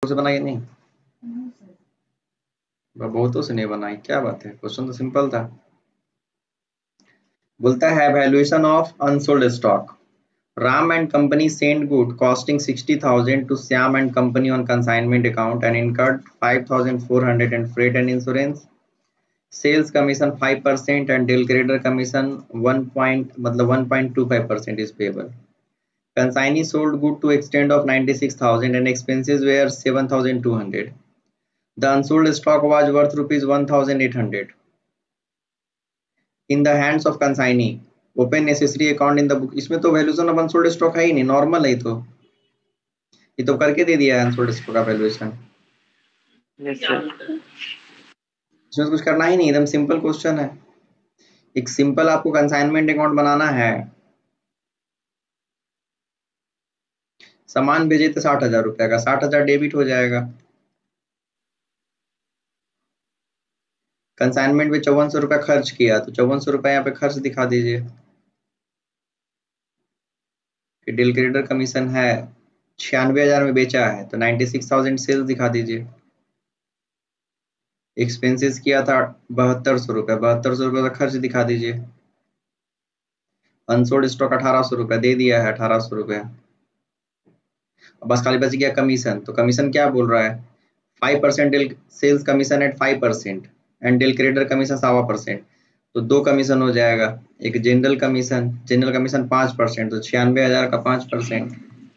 से बनाई नहीं? बहुतों से नहीं बनाई, क्या बात है, क्वेश्चन तो सिंपल था। बोलता है valuation of unsold stock. Ram and company sent good costing 60,000 to Syam and company on consignment account and incurred 5,400 in freight and insurance. Sales commission 5% and deal creditor commission 1.25% is payable. Consignee sold good to extent of 96,000 and expenses were 7,200. The unsold stock was worth rupees 1,800. In the hands of consignee. Open necessary account in the book. इसमें तो valuation of unsold stock है ही नहीं, normal है। तो ये तो करके दे दिया है अनसोल्ड स्टॉक का वैल्यूएशन। Yes sir. इसमें कुछ करना ही नहीं, एकदम सिंपल क्वेश्चन है। एक सिंपल आपको कंसाइनमेंट अकाउंट बनाना है। सामान भेजे थे 60,000 रुपए का, 60,000 डेबिट हो जाएगा। कंसाइनमेंट में 5400 रुपया खर्च किया, तो 5400 रुपया यहाँ पे खर्च दिखा दीजिए। डील क्रेडिटर कमीशन है 96,000 में बेचा है, तो 96,000 सेल्स दिखा दीजिए। एक्सपेंसेस किया था 7200 रुपया, 7200 रुपये का खर्च दिखा दीजिए। अनसोल्ड स्टॉक 1800 रुपया दे दिया है, 1800 रुपया। बस खाली बच गया कमीशन। तो कमीशन क्या बोल रहा है, 5% del sales commission at 5% and del credere commission 7%। तो दो कमीशन हो जाएगा, एक जनरल कमीशन 5%, तो 96,000 का 5%।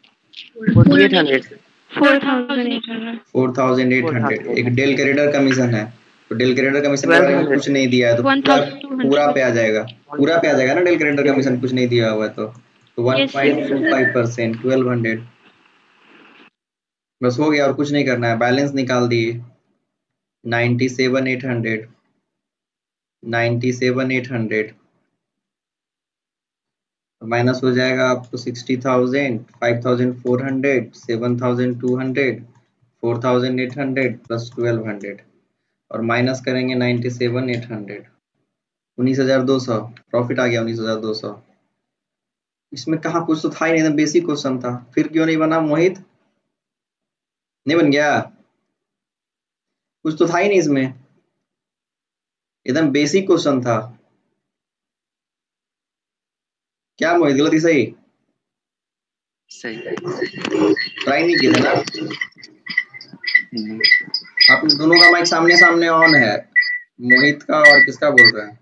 4,800। एक डील क्रेडिटर कमीशन है, तो डील क्रेडिटर कमीशन के बारे में कुछ नहीं दिया है, तो पूरा पे आ जाएगा, पूरा पे आ जाएगा ना। डील क्रेडिटर कमीशन कुछ नहीं दिया हुआ है तो 1.25%, 1200। बस हो गया, और कुछ नहीं करना है। बैलेंस निकाल दिए 97,800, 97,800 माइनस हो जाएगा आपको 60,000, 5,400, 7,200, 4,800 प्लस 1,200 और माइनस करेंगे 97,800, 19,200 प्रॉफिट आ गया, 19,200। इसमें कहाँ कुछ तो था ही नहीं, एकदम बेसिक क्वेश्चन था। फिर क्यों नहीं बना मोहित, नहीं बन गया? कुछ तो था ही नहीं इसमें, एकदम बेसिक क्वेश्चन था। क्या मोहित, गलत ही सही? सही। ट्राई नहीं किया था ना? आप दोनों का माइक सामने सामने ऑन है, मोहित का और किसका बोल रहे हैं?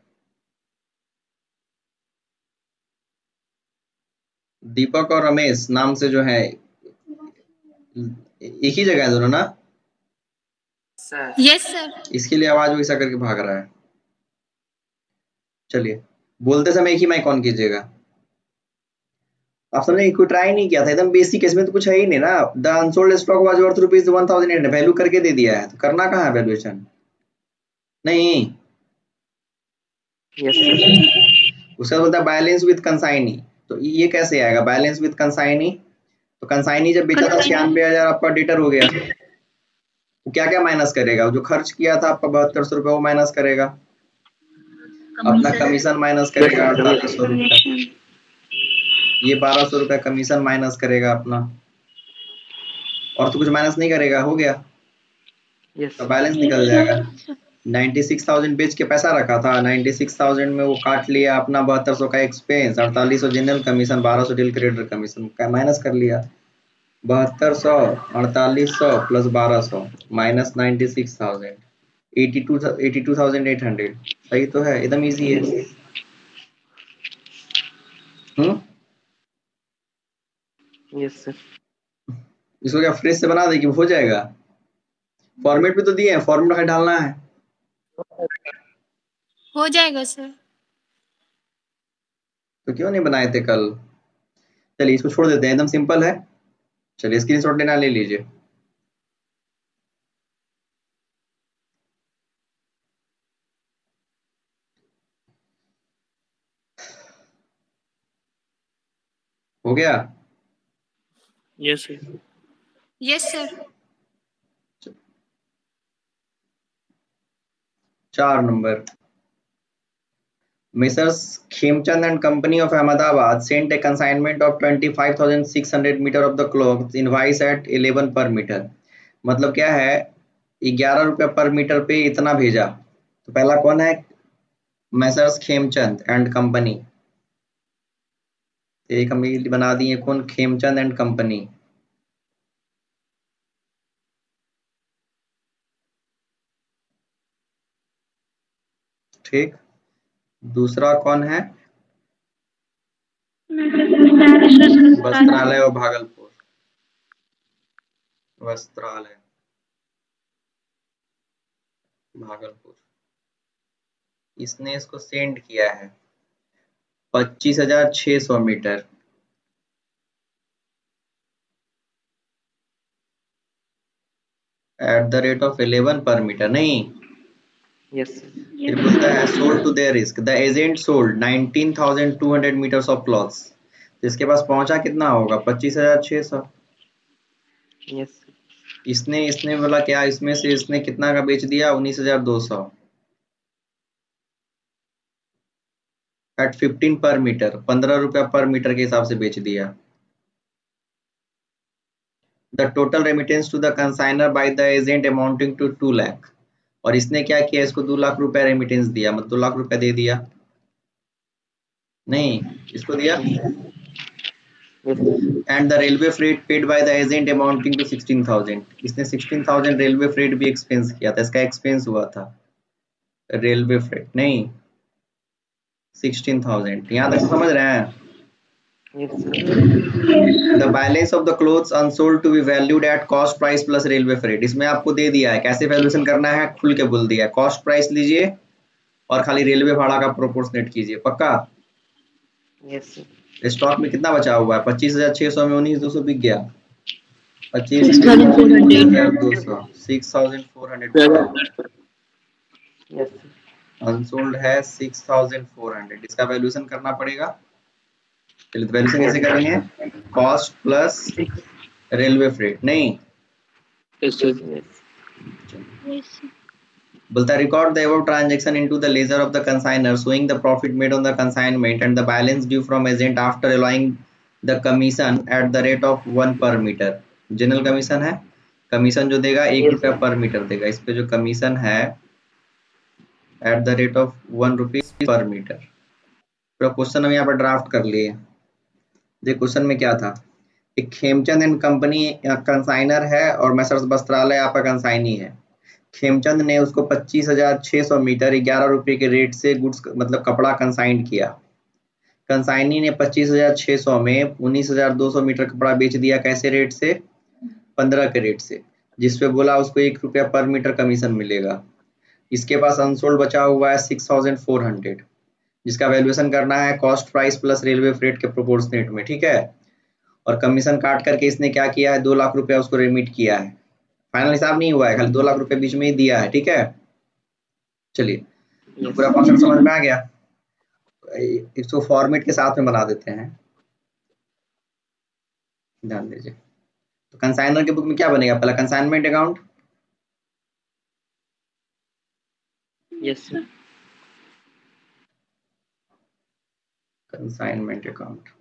दीपक और रमेश नाम से जो है, एक ही जगह है दोनों ना? Yes sir. इसके लिए आवाज वैसा करके भाग रहा है। चलिए, बोलते समय एक ही माइक ऑन कीजिएगा। आप समझे, कोई ट्राई नहीं किया था, एकदम बेसिक। इसमें तो कुछ है ही नहीं ना। The unsold stock was worth rupees 1,800, value करके दे दिया है, तो करना कहाँ है वैल्यूएशन? नहीं। उसका बोलता है बैलेंस विद कंसाइनी, तो ये कैसे आएगा बैलेंस विद कंसाइनी? तो कंसाइनी जब बेचा था 96,000 आपका डेटर हो गया, तो क्या क्या माइनस करेगा? जो खर्च किया था आपका 7200 रुपये, वो माइनस करेगा, अपना कमीशन माइनस करेगा 4800 रुपया, ये 1200 रुपया कमीशन माइनस करेगा अपना, और तो कुछ माइनस नहीं करेगा, हो गया। तो बैलेंस निकल जाएगा। 96,000 बेच के पैसा रखा था, 96,000 में वो काट लिया अपना 7200 का expense, 4800 general commission, 1200 del credere commission minus कर लिया। 7200, 4800 प्लस 1200 माइनस 96,000, 82,800। सही तो है, एकदम इजी है। Yes sir. इसको क्या फ्रेश से बना दे कि हो जाएगा? फॉर्मेट भी तो दिए हैं, फॉर्मेट डालना है, हो जाएगा सर। तो क्यों नहीं बनाए थे कल? चलिए इसको छोड़ देते हैं, एकदम सिंपल है। चलिए स्क्रीनशॉट लेना, ले लीजिए। हो गया? Yes sir. Yes sir. 4 number. Messrs. Khemchand and Company of Ahmedabad sent a consignment of 25,600 meter of the cloth invoice at 11 per meter. मतलब क्या है, 11 रुपये पर मीटर पे इतना भेजा। तो पहला कौन है, मैसर्स खेमचंद एंड कंपनी। एक हम बना दिए, कौन, खेमचंद एंड कंपनी। ठीक, दूसरा कौन है, वस्त्रालय और भागलपुर, वस्त्रालय भागलपुर। इसने इसको सेंड किया है 25,600 metre. At the rate of 11 per metre, नहीं। Yes. फिर बोलता है sold to their risk, the agent sold 19,200 metres of cloths. तो इसके पास पहुंचा कितना होगा, 25,600। Yes. इसने बोला क्या, इसमें से इसने कितना का बेच दिया, 19,200 एट 15 पर मीटर, 15 रुपया पर मीटर के हिसाब से बेच दिया। The total remittance to the consignor by the agent amounting to 2 lakh. और इसने क्या किया, इसको 2 लाख रुपया रेमिटेंस दिया, मतलब 2 लाख रुपया दे दिया, नहीं इसको दिया। Yes. And the railway freight paid by the agent amounting to 16,000। इसने 16,000 रेलवे फ्रेट भी एक्सपेंस किया था, इसका एक्सपेंस हुआ था रेलवे फ्रेट, नहीं 16,000। यहाँ तक समझ रहे हैं। Yes. The balance of the cloths unsold to be valued at cost price plus railway freight. इसमें आपको दे दिया है, कैसे वैल्यूएशन करना है खुल के बोल दिया है, कॉस्ट प्राइस लीजिए और खाली रेलवे भाड़ा का प्रोपोर्शनेट कीजिए, पक्का। Yes. स्टॉक में कितना बचा हुआ है, 25,600 में 19,200 बिक गया, 25,200 6,400 Yes. अनसोल्ड है 6,400। इसका वैल्यूएशन करना पड़ेगा। चलिए तो वैल्यूएशन कैसे करेंगे, कॉस्ट प्लस रेलवे फ्रेट, नहीं Yes. बोलता है record the above transaction into the ledger of the consignor showing the profit made on the consignment and the balance due from agent after allowing the commission at the rate of 1 per metre. General commission है, commission जो देगा 1 रुपया पर metre देगा, इस पे जो commission है at the rate of 1 rupees per metre. पूरा क्वेश्चन हम यहाँ पर ड्राफ्ट कर लिए। देखिए क्वेश्चन में क्या था, एक खेमचंद एंड कंपनी कंसाइनर है और मैसर्स वस्त्रालय आपका कंसाइनी है। खेमचंद ने उसको 25,600 मीटर 11 रुपये के रेट से गुड्स मतलब कपड़ा कंसाइन किया। कंसाइनी ने 25,600 में 19,200 मीटर कपड़ा बेच दिया, कैसे रेट से, 15 के रेट से, जिसपे बोला उसको 1 रुपया पर मीटर कमीशन मिलेगा। इसके पास अनसोल्ड बचा हुआ है 6,400, जिसका वैल्यूएशन करना है cost price plus railway freight के प्रोपोर्शनेट में, ठीक है। और कमीशन काट करके इसने क्या किया है, 2 लाख रुपया उसको रेमिट किया है। फाइनल हिसाब नहीं हुआ है, खाली 2 लाख रुपए बीच में ही दिया है, ठीक है। चलिए तो पूरा कॉन्सेप्ट समझ में आ गया। इसको फॉर्मेट के साथ में बना देते हैं, ध्यान दीजिए। तो कंसाइनर के बुक में क्या बनेगा, पहला consignment account, Yes. Consignment account.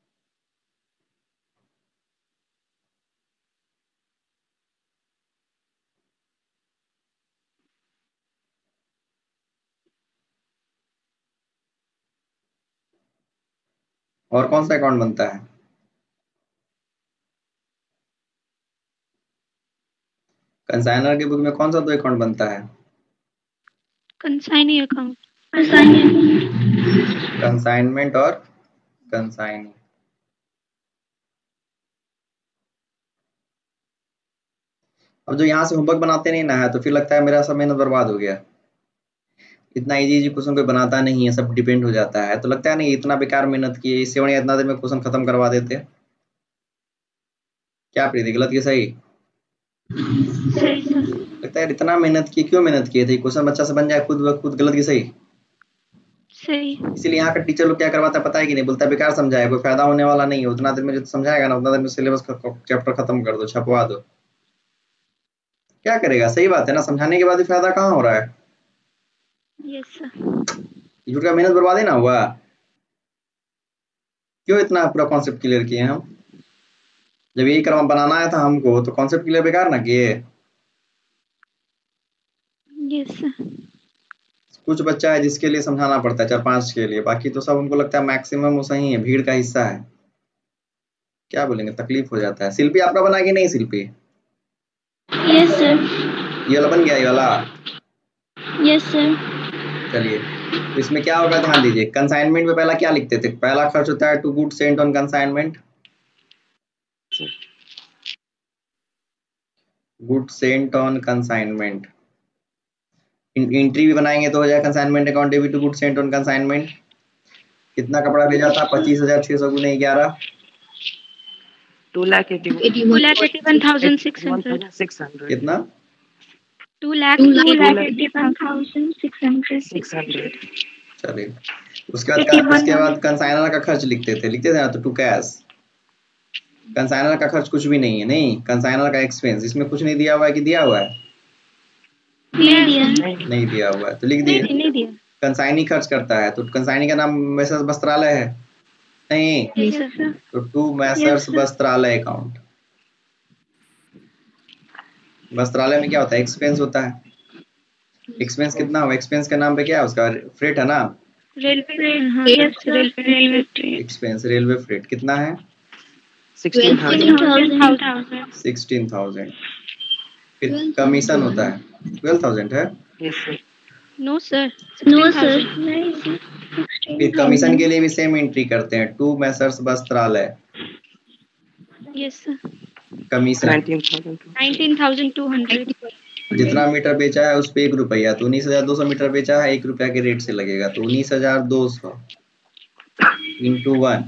और कौन सा अकाउंट बनता है, कंसाइनर के बुक में कौन सा दो अकाउंट बनता है, कंसाइनी अकाउंट। कंसाइनमेंट और कंसाइनी। अब जो यहाँ से होमवर्क बनाते नहीं ना है तो फिर लगता है मेरा सब मेहनत बर्बाद हो गया। इतना इजी क्वेश्चन कोई बनाता नहीं है, सब डिपेंड हो जाता है, तो लगता है नहीं इतना बेकार मेहनत किए, इससे बढ़िया इतना देर में क्वेश्चन खत्म करवा देते। क्या प्रीति, गलत की सही? लगता है इतना मेहनत की, क्यों मेहनत किए थे, क्वेश्चन बच्चा से बन जाए खुद ब खुद, गलत की सही? सही। इसीलिए यहाँ का टीचर लोग क्या करवाता है पता है कि नहीं, बोलता है बेकार समझाया, कोई फायदा होने वाला नहीं है, उतना देर में जो समझाएगा ना उतना देर में सिलेबस का चैप्टर खत्म कर दो, छपवा दो, क्या करेगा। सही बात है ना, समझाने के बाद भी फायदा कहाँ हो रहा है, यस सर। झूठ का मेहनत बर्बाद ही ना हुआ। क्यों इतना पूरा कॉन्सेप्ट क्लियर किए हम, जब यही क्रम बनाना है था हमको तो कॉन्सेप्ट क्लियर बेकार ना किए। Yes sir. कुछ बच्चा है जिसके लिए समझाना पड़ता है 4-5 के लिए, बाकी तो सब हमको लगता है मैक्सिमम वो सही है, भीड़ का हिस्सा है। क्या बोलेंगे, तकलीफ हो जाता है। शिल्पी आपका बना कि नहीं शिल्पी? Yes sir. ये वाला बन गया, ये वाला? Yes sir. चलिए, तो इसमें क्या होगा ध्यान दीजिए। कंसाइनमेंट में पहला क्या लिखते थे? पहला खर्च होता है to goods sent on consignment, goods sent on consignment. Entry भी बनाएंगे तो हो जाएगा consignment account debit to goods sent on consignment. कितना कपड़ा भेजा था? 25,600 गुने 11, 2,81,600। कितना? 2,81,600। चलिए, उसके बाद कंसाइनर का खर्च लिखते थे ना, तो टू कैश। कंसाइनर का खर्च कुछ भी नहीं है, नहीं, कंसाइनर का एक्सपेंस। इसमें कुछ नहीं दिया हुआ है कि दिया हुआ है? नहीं दिया हुआ है, तो लिख दिए कंसाइनी खर्च करता है। तो कंसाइनी का नाम मैसर्स वस्त्रालय है? नहीं, तो to messrs Vastralaya account. Vastralaya में क्या होता है? एक्सपेंस होता है। एक्सपेंस कितना हो? एक्सपेंस के नाम पे क्या है उसका? फ्रेट है ना, एक्सपेंस रेलवे फ्रेट। कितना है? 16,000। फिर कमीशन होता है 12,000 है। No sir. फिर कमीशन के लिए भी सेम एंट्री करते हैं, to messrs Vastralaya. Yes sir. Commission 19,200। जितना मीटर बेचा है उस पे 1 रुपया, तो 19,200 मीटर बेचा है, 1 रुपया के रेट से लगेगा, तो 19,200 इंटू 1,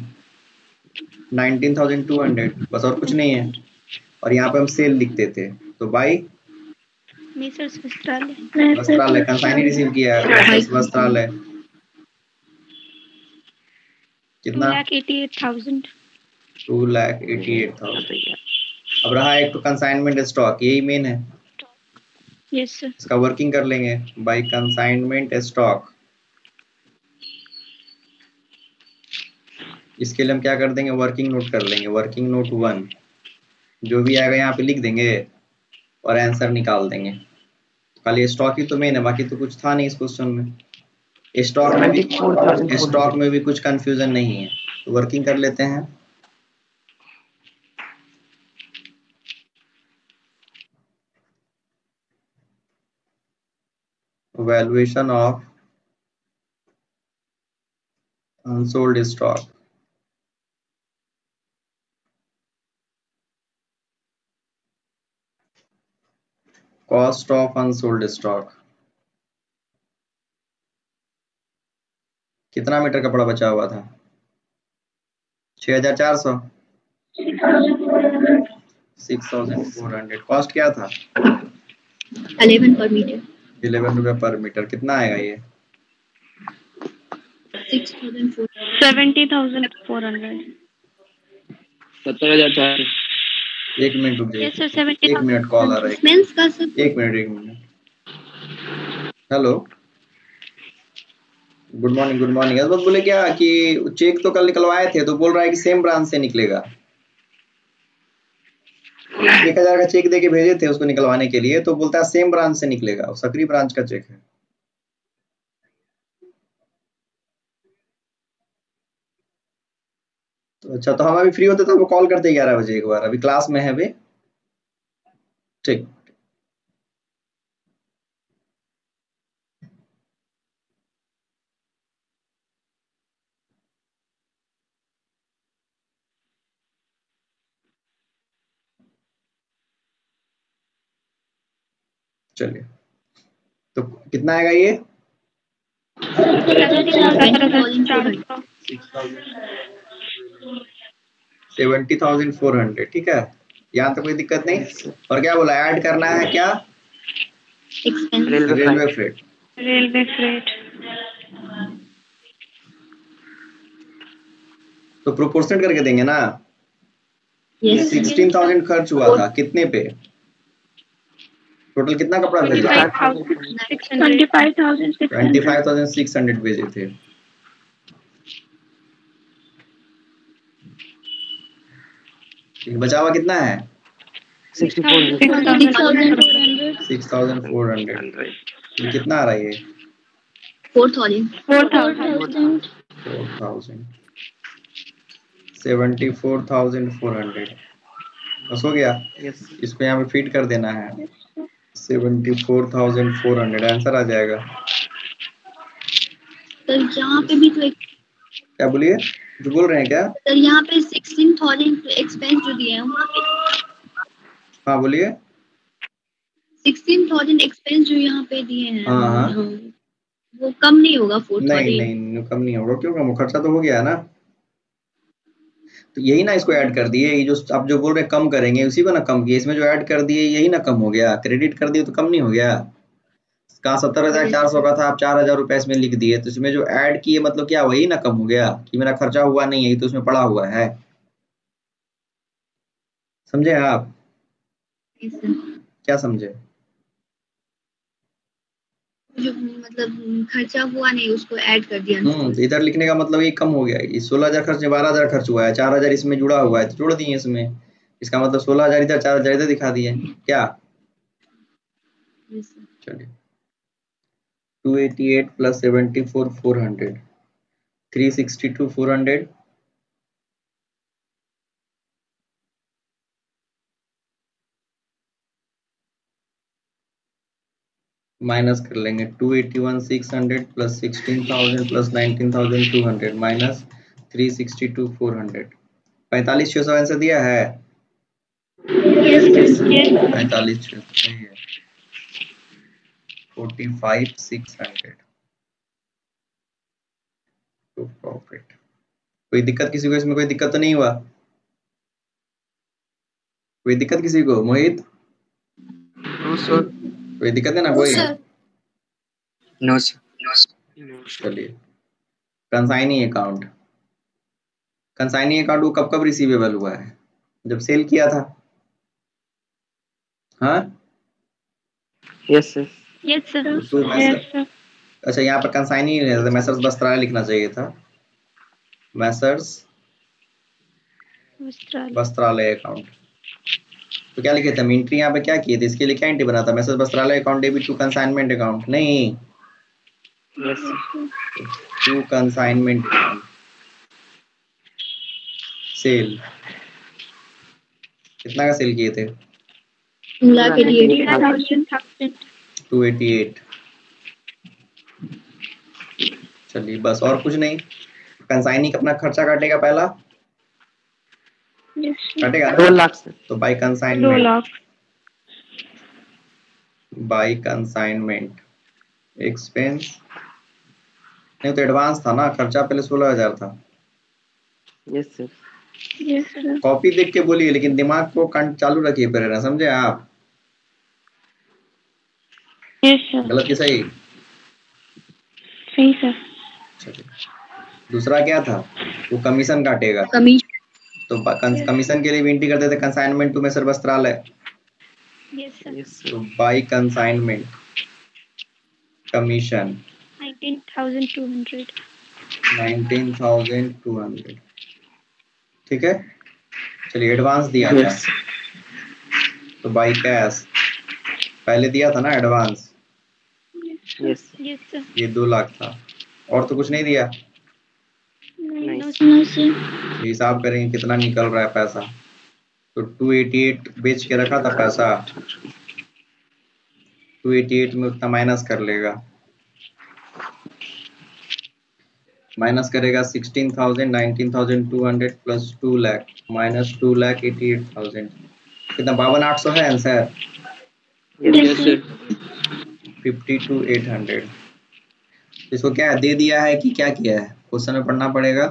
19,200, बस, और कुछ नहीं है। और यहाँ पे हम सेल लिखते थे, तो by messrs Vastralaya. Vastralaya consignee receive किया है, वस्त्रालय। कितना? 2,88,000। 2,88,000। अब रहा एक तो कंसाइनमेंट स्टॉक, यही मेन है। Yes sir. इसका वर्किंग कर लेंगे बाय कंसाइनमेंट स्टॉक। इसके लिए हम क्या कर देंगे? वर्किंग नोट कर लेंगे, वर्किंग नोट 1। जो भी आएगा यहाँ पे लिख देंगे और आंसर निकाल देंगे। खाली स्टॉक ही तो मेन है, बाकी तो कुछ था नहीं इस क्वेश्चन में। स्टॉक में भी कुछ कंफ्यूजन नहीं है, तो वर्किंग कर लेते हैं। Valuation of unsold stock. Cost of unsold stock. कितना मीटर कपड़ा बचा हुआ था? 6,400। 6,400। कॉस्ट क्या था? 11 पर मीटर। 11 रुपये पर मीटर। कितना आएगा ये? 70,400। 70,400। एक मिनट रुक जाइए, यस सर। 70,000। एक मिनट, कॉल आ रहा है, एक मिनट। Hello, good morning. इस बात बोले क्या कि चेक तो कल निकलवाए थे, तो बोल रहा है कि सेम ब्रांच से निकलेगा। 1,000 का चेक देके भेजे थे उसको निकलवाने के लिए, तो बोलता है सेम ब्रांच से निकलेगा, सकरी ब्रांच का चेक है। तो अच्छा, तो हम अभी फ्री होते तो हमको कॉल करते 11 बजे एक बार, अभी क्लास में है अभी। ठीक, चलिए, तो कितना आएगा ये? 70,400। ठीक है, यहाँ तक कोई दिक्कत नहीं। और क्या बोला, ऐड करना है क्या? Railway freight. तो प्रोपोर्शनल करके देंगे ना। 16,000 खर्च हुआ था, कितने पे? टोटल कितना कपड़ा भेजा? 25,600 भेजे थे। बचा हुआ कितना है? 6,400। 6400। ये कितना आ रहा है ये? 4000 4000 74,400 बस हो गया। यस इसको यहाँ पे फीड कर देना है 74,400 आंसर आ जाएगा। सर यहाँ पे भी तो क्या बोलिए, जो बोल रहे हैं क्या? सर यहाँ पे 16,000 एक्सपेंस जो दिए हैं वहाँ पे हाँ बोलिए। 16,000 एक्सपेंस जो यहाँ पे दिए हैं हाँ वो कम नहीं होगा 4,000? नहीं कम नहीं होगा, क्यों कम, खर्चा तो हो गया ना। तो यही ना इसको ऐड कर दिए, ये जो आप जो बोल रहे कम करेंगे उसी को ना कम किए, इसमें जो ऐड कर दिए यही ना कम हो गया, क्रेडिट कर दिए तो कम नहीं हो गया। कहाँ 70,400 का था, आप 4,000 रुपए इसमें लिख दिए, तो इसमें जो ऐड किए मतलब क्या वही ना कम हो गया कि मेरा खर्चा हुआ नहीं है, तो उसमें पड़ा हुआ है। समझे आप? क्या समझे? जो मतलब खर्चा हुआ नहीं उसको ऐड कर दिया। तो इधर लिखने का मतलब ये कम हो गया, ये 16,000 खर्च 12,000 खर्च हुआ है, 4,000 इसमें जुड़ा हुआ है तो जोड़ दिए इसमें, इसका मतलब 16,000 इधर 4,000 इधर दिखा दिए क्या। चलिए 288 प्लस 74 400 362 400 माइनस कर लेंगे 281 600 प्लस 16,000 प्लस 19,200 माइनस 362 400। 45,600 आंसर दिया है। 45,600 सही है। 45,600 टू प्रॉफिट। कोई दिक्कत किसी को इसमें? कोई दिक्कत तो नहीं हुआ? कोई दिक्कत किसी को? मोहित नो सर कोई दिक्कत है ना कोई? नो सर चलिए कंसाइनी अकाउंट, कंसाइनी अकाउंट वो कब कब रिसीवेबल हुआ है? जब सेल किया था। हाँ यस सर तो अच्छा यहाँ पर कंसाइनी नहीं रहता, मैसर्स वस्त्रालय लिखना चाहिए था, मैसर्स वस्त्रालय अकाउंट। तो क्या लिखे थे हम एंट्री यहाँ पे क्या किए थे, इसके लिए क्या एंट्री बना था? Messrs Vastralaya account debit to consignment account, नहीं yes to consignment account sale. कितना का सेल किए थे? 288। चलिए बस और कुछ नहीं। कंसाइनी अपना खर्चा काटेगा पहला, काटेगा 2 ना? लाख सर तो by consignment, by consignment expense नहीं तो एडवांस था ना, खर्चा पहले 16,000 था। यस सर कॉपी देख के बोलिए लेकिन दिमाग को चालू रखिए पहले ना, समझे आप? गलत कि सही? सही सर। चलिए दूसरा क्या था? वो कमीशन काटेगा, तो कमीशन के लिए भी एंट्री करते थे consignment to messrs Vastralaya, yes तो सर बाई कंसाइनमेंट कमीशन 19,200। ठीक है। चलिए एडवांस दिया था, यस तो बाई कैश पहले दिया था ना एडवांस, यस ये 2 लाख था, और तो कुछ नहीं दिया। नहीं हिसाब करेंगे कितना निकल रहा है पैसा, तो 288 बेच के रखा था पैसा, 288 में उतना माइनस कर लेगा, माइनस करेगा 16,000 19,200 प्लस 2 लाख माइनस 2,88,000, कितना 52,800 है आंसर। Yes sir 52,800। इसको क्या दे दिया है कि क्या किया है, क्वेश्चन में पढ़ना पड़ेगा।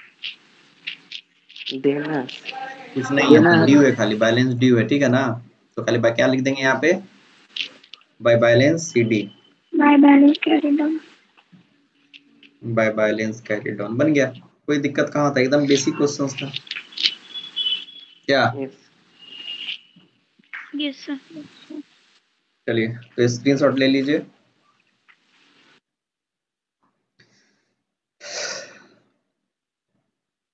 देना कुछ नहीं है, ड्यू है, खाली बैलेंस ड्यू है, ठीक है ना? तो खाली क्या लिख देंगे यहाँ पे, by balance CD, by balance carry down. By balance carry down बन गया। कोई दिक्कत कहाँ था, एकदम बेसिक क्वेश्चंस था क्या। Yes sir. चलिए तो स्क्रीनशॉट ले लीजिए।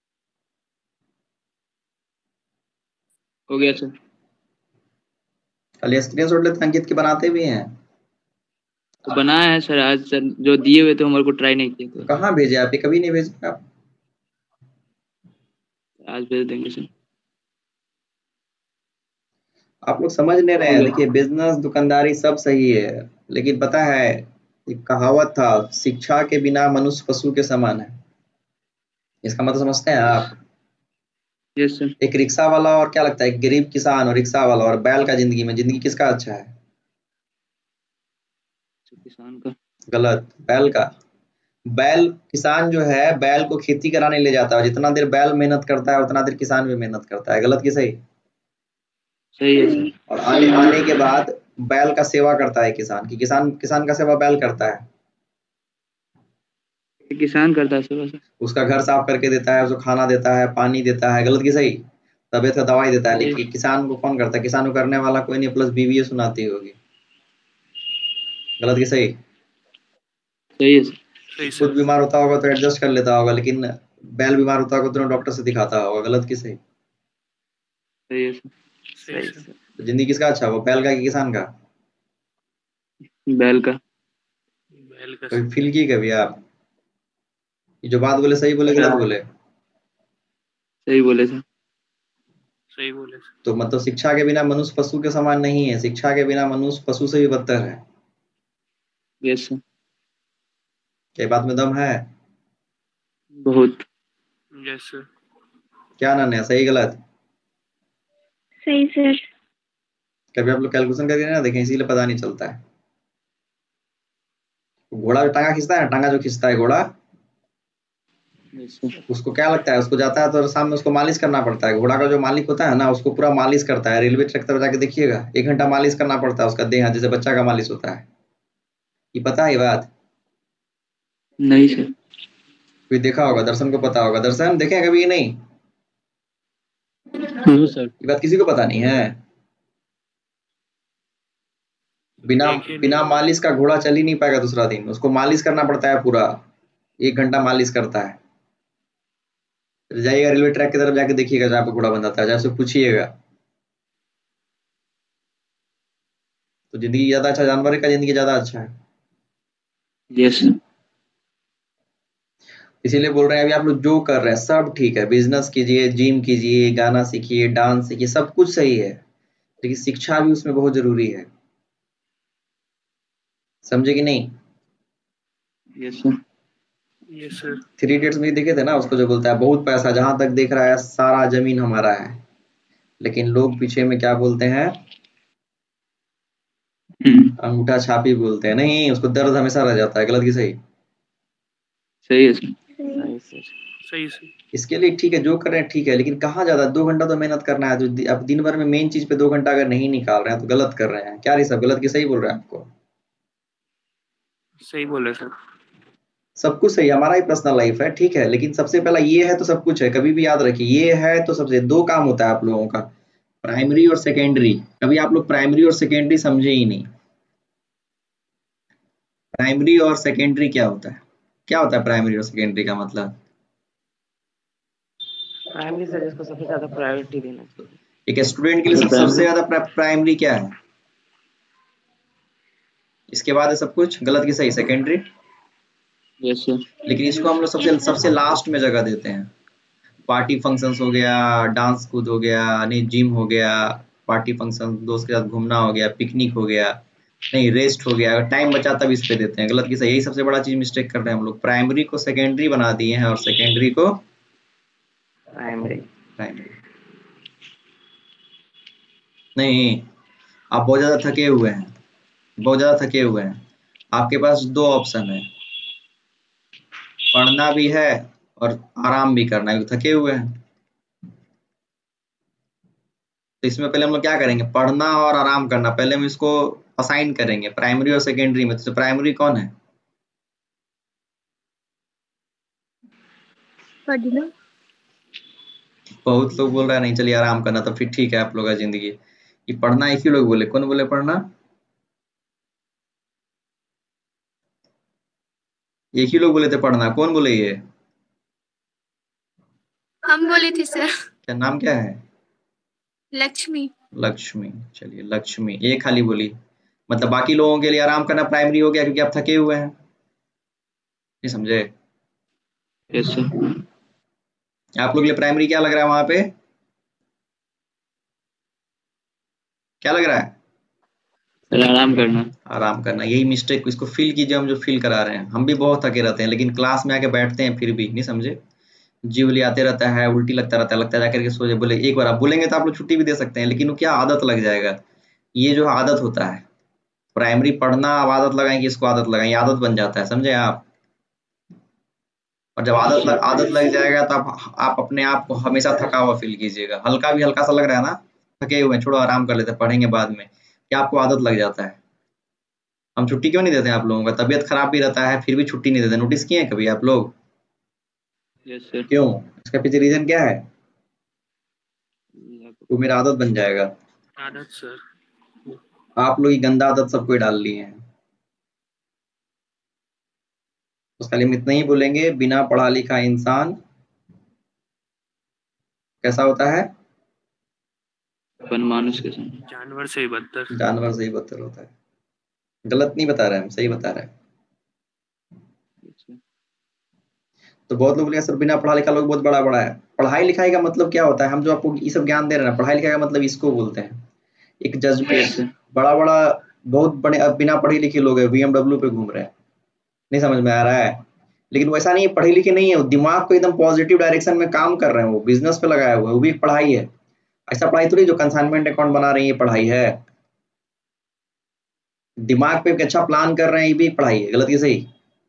हो गया सर खाली स्क्रीनशॉट लेते हैं, अंकित के बनाते भी हैं? तो बनाया है सर, आज सर जो दिए हुए थे हमारे को ट्राई नहीं किए थे, कहाँ भेजे आप? ये कभी नहीं भेजे आप? आज भेज देंगे सर। आप लोग समझ नहीं रहे हैं। देखिए, बिजनेस दुकानदारी सब सही है, लेकिन पता है एक कहावत था, शिक्षा के बिना मनुष्य पशु के समान है। इसका मतलब समझते हैं आप? Yes sir. एक रिक्शा वाला और क्या लगता है, एक गरीब किसान और रिक्शा वाला और बैल का जिंदगी में जिंदगी किसका अच्छा है? किसान का। गलत, बैल का। बैल, किसान जो है बैल को खेती कराने ले जाता है, जितना देर बैल मेहनत करता है उतना देर किसान भी मेहनत करता है। गलत कि सही? सही है सर। और आने आने के बाद बैल का सेवा करता है किसान की, किसान किसान का सेवा बैल करता है। किसान करता है सर सर। उसका घर साफ करके देता है, उसको खाना देता है, पानी देता है। गलत कि सही? तबीयत का दवाई देता है। लेकिन किसान को कौन करता है? किसान को करने वाला कोई नहीं, प्लस बीवी सुनाती होगी। गलत कि सही? सही है सर। खुद बीमार होता होगा तो एडजस्ट कर लेता होगा, लेकिन बैल बीमार होता होगा तो डॉक्टर से दिखाता होगा। गलत कि सही? सही है सर। सही सर। तो जिंदगी किसका अच्छा, वो बैल का कि किसान का? बैल का। कभी फील की कभी आप ये जो बात बोले सही बोले गलत बोले? सही बोले सर। तो मतलब शिक्षा के बिना मनुष्य पशु के समान नहीं है, शिक्षा के बिना मनुष्य पशु से भी बदतर है। Yes sir. क्या बात में दम है? बहुत। क्या ना, सही गलत? सही सर। कभी आप लोग कैलकुलेशन करके ना देखें, इसीलिए पता नहीं चलता है। घोड़ा जो टांगा खींचता है ना, टांगा जो खींचता है घोड़ा, यस सर। उसको क्या लगता है, उसको जाता है तो सामने उसको मालिश करना पड़ता है। घोड़ा का जो मालिक होता है ना, उसको पूरा मालिश करता है। रेलवे ट्रैक तरफ जाके देखिएगा, 1 घंटा मालिश करना पड़ता है उसका देह, जैसे बच्चा का मालिश होता है। ये पता है ये बात? नहीं सर। कोई देखा होगा, दर्शन को पता होगा। दर्शन देखे कभी? नहीं, नो सर। ये बात किसी को पता नहीं है। बिना बिना मालिश का घोड़ा चल ही नहीं पाएगा दूसरा दिन, उसको मालिश करना पड़ता है पूरा। 1 घंटा मालिश करता है। तो जाइएगा रेलवे ट्रैक की तरफ जाके देखिएगा, जहाँ पे घोड़ा बंधाता है, जहाँ से पूछिएगा। तो जिंदगी ज्यादा अच्छा, जानवर का जिंदगी ज्यादा अच्छा है। Yes sir. इसीलिए बोल रहे हैं, अभी आप लोग जो कर रहे हैं सब ठीक है। बिजनेस कीजिए, जिम कीजिए, गाना सीखिए, डांस सीखिए, सब कुछ सही है, लेकिन शिक्षा भी उसमें बहुत जरूरी है। समझे कि नहीं? Yes sir. 3 इडियट्स में देखे थे ना, उसको जो बोलता है बहुत पैसा, जहां तक देख रहा है सारा जमीन हमारा है, लेकिन लोग पीछे में क्या बोलते हैं? अंगूठा छापी बोलते हैं। नहीं, उसको दर्द हमेशा रह जाता है। गलत कि सही? सही है सर। सही सर। इसके लिए ठीक है, जो कर रहे हैं ठीक है, लेकिन कहाँ ज्यादा 2 घंटा तो मेहनत करना है। तो आप दिन भर में मेन चीज पे 2 घंटा अगर नहीं निकाल रहे हैं तो गलत कर रहे हैं। क्या रे सब, गलत कि सही बोल रहे हैं आपको? सही बोले सर। सब कुछ सही, हमारा ही पर्सनल लाइफ है ठीक है, लेकिन सबसे पहला ये है तो सब कुछ है। कभी भी याद रखिए, ये है तो सबसे, 2 काम होता है आप लोगों का, प्राइमरी और सेकेंडरी। कभी आप लोग प्राइमरी और सेकेंडरी समझे ही नहीं। प्राइमरी और सेकेंडरी क्या होता है? क्या होता है प्राइमरी और सेकेंडरी का मतलब? प्राइमरी सर जिसको सबसे ज्यादा प्रायोरिटी देना चाहिए। एक स्टूडेंट के लिए सबसे ज्यादा प्राइमरी क्या है? इसके बाद है सब कुछ। गलत कि सही? सेकेंडरी। Yes sir. लेकिन इसको हम लोग सबसे सबसे लास्ट में जगह देते हैं। पार्टी फंक्शंस हो गया, डांस कूद हो गया, नहीं जिम हो गया, पार्टी फंक्शन, दोस्त के साथ घूमना हो गया, पिकनिक हो गया, नहीं रेस्ट हो गया। अगर टाइम बचा तब इस पे देते हैं। गलत कि सही? यही सबसे बड़ा चीज मिस्टेक कर रहे हैं हम लोग, प्राइमरी को सेकेंडरी बना दिए हैं और सेकेंडरी को प्राइमरी। प्राइमरी। नहीं, आप बहुत ज्यादा थके हुए हैं, बहुत ज्यादा थके हुए हैं। आपके पास 2 ऑप्शन है, पढ़ना भी है और आराम भी करना है। थके हुए हैं तो इसमें पहले हम लोग क्या करेंगे, पढ़ना और आराम करना, पहले हम इसको असाइन करेंगे प्राइमरी और सेकेंडरी में। तो प्राइमरी कौन है? पढ़ना। बहुत लोग बोल रहे हैं नहीं, चलिए आराम करना, तो फिर ठीक है आप लोग का जिंदगी। ये पढ़ना एक ही लोग बोले, कौन बोले पढ़ना? एक ही लोग बोले थे पढ़ना, कौन बोले ये? हम बोले थे सर। क्या नाम क्या है? लक्ष्मी। लक्ष्मी, चलिए लक्ष्मी, ये खाली बोली, मतलब बाकी लोगों के लिए आराम करना प्राइमरी हो गया क्योंकि आप थके हुए हैं, नहीं समझे? Yes sir. आप लोग के लिए प्राइमरी क्या लग रहा है वहां पे, क्या लग रहा है? सर आराम करना। आराम करना, यही मिस्टेक, इसको फील कीजिए, हम जो फील करा रहे हैं, हम भी बहुत थके रहते हैं लेकिन क्लास में आके बैठते हैं फिर भी, नहीं समझे? जीवली आते रहता है, उल्टी लगता है जाकर के सो जाए, बोले एक बार आप बोलेंगे तो आप लोग छुट्टी भी दे सकते हैं, लेकिन वो क्या आदत लग जाएगा, ये जो आदत होता है प्राइमरी पढ़ना, आप आदत लगाएंगे, इसको आदत लगाएंगे, आदत बन जाता है, समझे आप? और जब आदत लग जाएगा तो आप अपने आप को हमेशा थका हुआ फील कीजिएगा, हल्का भी हल्का सा लग रहा है ना, थके हुए हैं, छोड़ो आराम कर लेते हैं, पढ़ेंगे बाद में, क्या आपको आदत लग जाता है? हम छुट्टी क्यों नहीं देते हैं आप लोगों का, तबीयत खराब भी रहता है फिर भी छुट्टी नहीं देते, नोटिस किए हैं कभी आप लोग? Yes sir. क्यों? इसका पीछे रीजन क्या है? वो मेरा आदत बन जाएगा, आदत सर। आप लोग की गंदा आदत सबको डाल लिए हैं। तो खाली हम इतना ही बोलेंगे, बिना पढ़ा लिखा इंसान कैसा होता है? अपन मानुष के संग, जानवर से ही बदतर। जानवर से ही बदतर होता है। गलत नहीं बता रहे, हम सही बता रहे हैं। तो बहुत लोग बोलेंगे सर बिना पढ़ा लिखा लोग बहुत बड़ा बड़ा है, पढ़ाई लिखाई का मतलब क्या होता है? हम जो आपको ये सब ज्ञान दे रहे हैं, पढ़ाई लिखाई का मतलब इसको बोलते हैं, एक जजमेंट, बड़ा बड़ा बहुत बड़े, अब बिना पढ़े लिखे लोग हैं BMW पे घूम रहे हैं, नहीं समझ में आ रहा है? लेकिन वैसा नहीं है, पढ़े लिखे नहीं है, दिमाग को एकदम पॉजिटिव डायरेक्शन में काम कर रहे हैं, वो बिजनेस पे लगाया हुआ है, वो भी एक पढ़ाई है। ऐसा पढ़ाई तो नहीं जो कंसाइनमेंट अकाउंट बना रही है, पढ़ाई है। दिमाग पे एक अच्छा प्लान कर रहे हैं, ये भी एक पढ़ाई है, गलत या सही?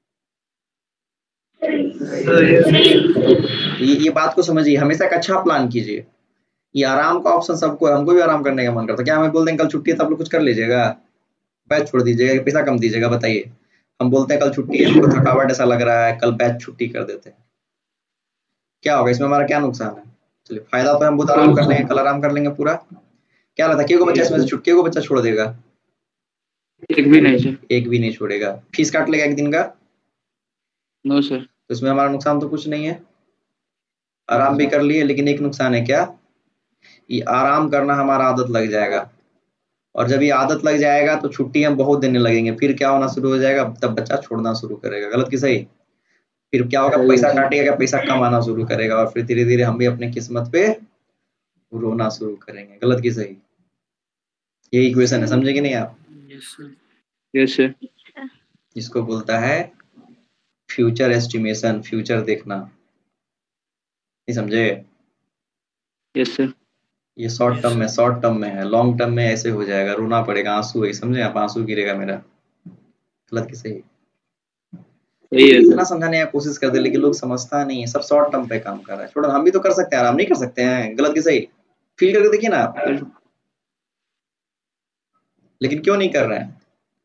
ये बात को समझिए, हमेशा एक अच्छा प्लान कीजिए। ये आराम का ऑप्शन सबको है, हमको भी आराम करने का मन करता है, क्या हमें बोल देंगे कल छुट्टी है तो आप लोग कुछ कर लीजिएगा, बैच छोड़ दीजिएगा, पैसा कम दीजिएगा, बताइए? हम बोलते हैं कल छुट्टी है, हमको थकावट ऐसा लग रहा है, कल बैच छुट्टी कर देते हैं, क्या होगा इसमें, हमारा क्या नुकसान है? चलिए फायदा तो हम बहुत आराम कर लेंगे, कल आराम कर लेंगे पूरा। क्या लगता है क्यों बच्चा इसमें से छुट्टी को बच्चा छोड़ देगा? एक भी नहीं सर। एक भी नहीं छोड़ेगा। फीस काट लेगा एक दिन का? No sir. तो इसमें हमारा नुकसान तो कुछ नहीं है, आराम भी कर लिए, लेकिन एक नुकसान है, क्या? ये आराम करना हमारा आदत लग जाएगा, और जब ये आदत लग जाएगा तो छुट्टी हम बहुत देने लगेंगे, फिर क्या होना शुरू हो जाएगा, तब बच्चा छोड़ना शुरू करेगा, गलत की सही? फिर क्या होगा, पैसा काटेगा, पैसा कम आना शुरू करेगा, और फिर धीरे धीरे हम भी अपने किस्मत पे रोना शुरू करेंगे, गलत की सही? ये इक्वेशन है, समझे कि नहीं आप? Yes sir. इसको बोलता है फ्यूचर एस्टिमेशन, फ्यूचर देखना, नहीं समझे? Yes sir. ये शॉर्ट टर्म में है, लॉन्ग टर्म में ऐसे हो जाएगा, रोना पड़ेगा, आंसू है, समझे आप? आंसू गिरेगा मेरा, गलत की सही? इतना समझाने की कोशिश करते लेकिन लोग समझता नहीं है, सब शॉर्ट टर्म पे काम कर रहा है। छोड़ो, हम भी तो कर सकते हैं, आराम नहीं कर सकते हैं, गलत की सही? फील करके देखिए ना आप, लेकिन क्यों नहीं कर रहे हैं?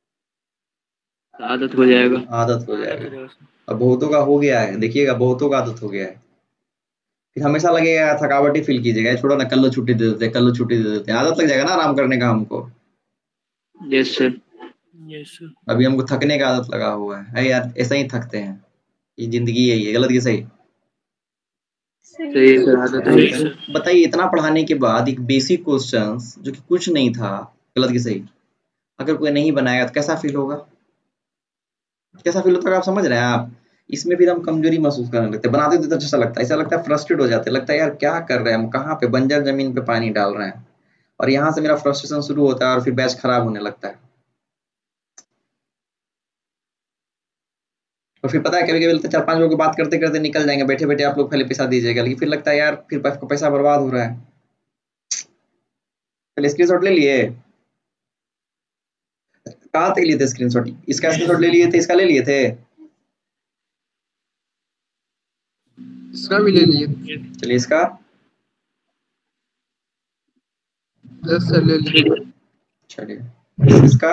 आदत हो जाएगा, आदत हो जाएगा। अब बहुतों का हो गया है, देखिएगा बहुतों का आदत हो गया है, फिर हमेशा लगेगा थकावट ही फील कीजिएगा, छोड़ो ना, कल लो छुट्टी दे देते हैं, कल लो छुट्टी दे देते हैं, आदत लग जाएगा ना आराम करने का हमको। Yes sir. अभी हमको थकने का आदत लगा हुआ है, अरे यार ऐसा ही थकते हैं, ये जिंदगी यही है, गलत की सही? सही है सर, आदत है। बताइए, इतना पढ़ाने के बाद एक बेसिक क्वेश्चंस जो कि कुछ नहीं था, गलत की सही, अगर कोई नहीं बनाएगा तो कैसा फील होगा? कैसा फील होता है आप समझ रहे हैं आप? इसमें फिर हम कमजोरी महसूस करने लगते हैं, बनाते तो अच्छा लगता है, ऐसा लगता है फ्रस्ट्रेट हो जाते हैं, लगता है यार क्या कर रहे हैं हम, कहाँ पे बंजर जमीन पे पानी डाल रहे हैं, और यहाँ से मेरा फ्रस्ट्रेशन शुरू होता है और फिर बैच खराब होने लगता है। और फिर पता है कभी कभी लगता है 4-5 लोगों की बात करते करते निकल जाएंगे, बैठे बैठे आप लोग पहले पैसा दीजिएगा, लेकिन फिर लगता है यार फिर पैसा बर्बाद हो रहा है। पहले स्क्रीनशॉट ले लिए, कहाँ तक लिए थे स्क्रीनशॉट? इसका स्क्रीनशॉट ले लिए थे, इसका ले लिए थे, इसका भी ले लिए। चलिए इसका ले लिए। चलिए इसका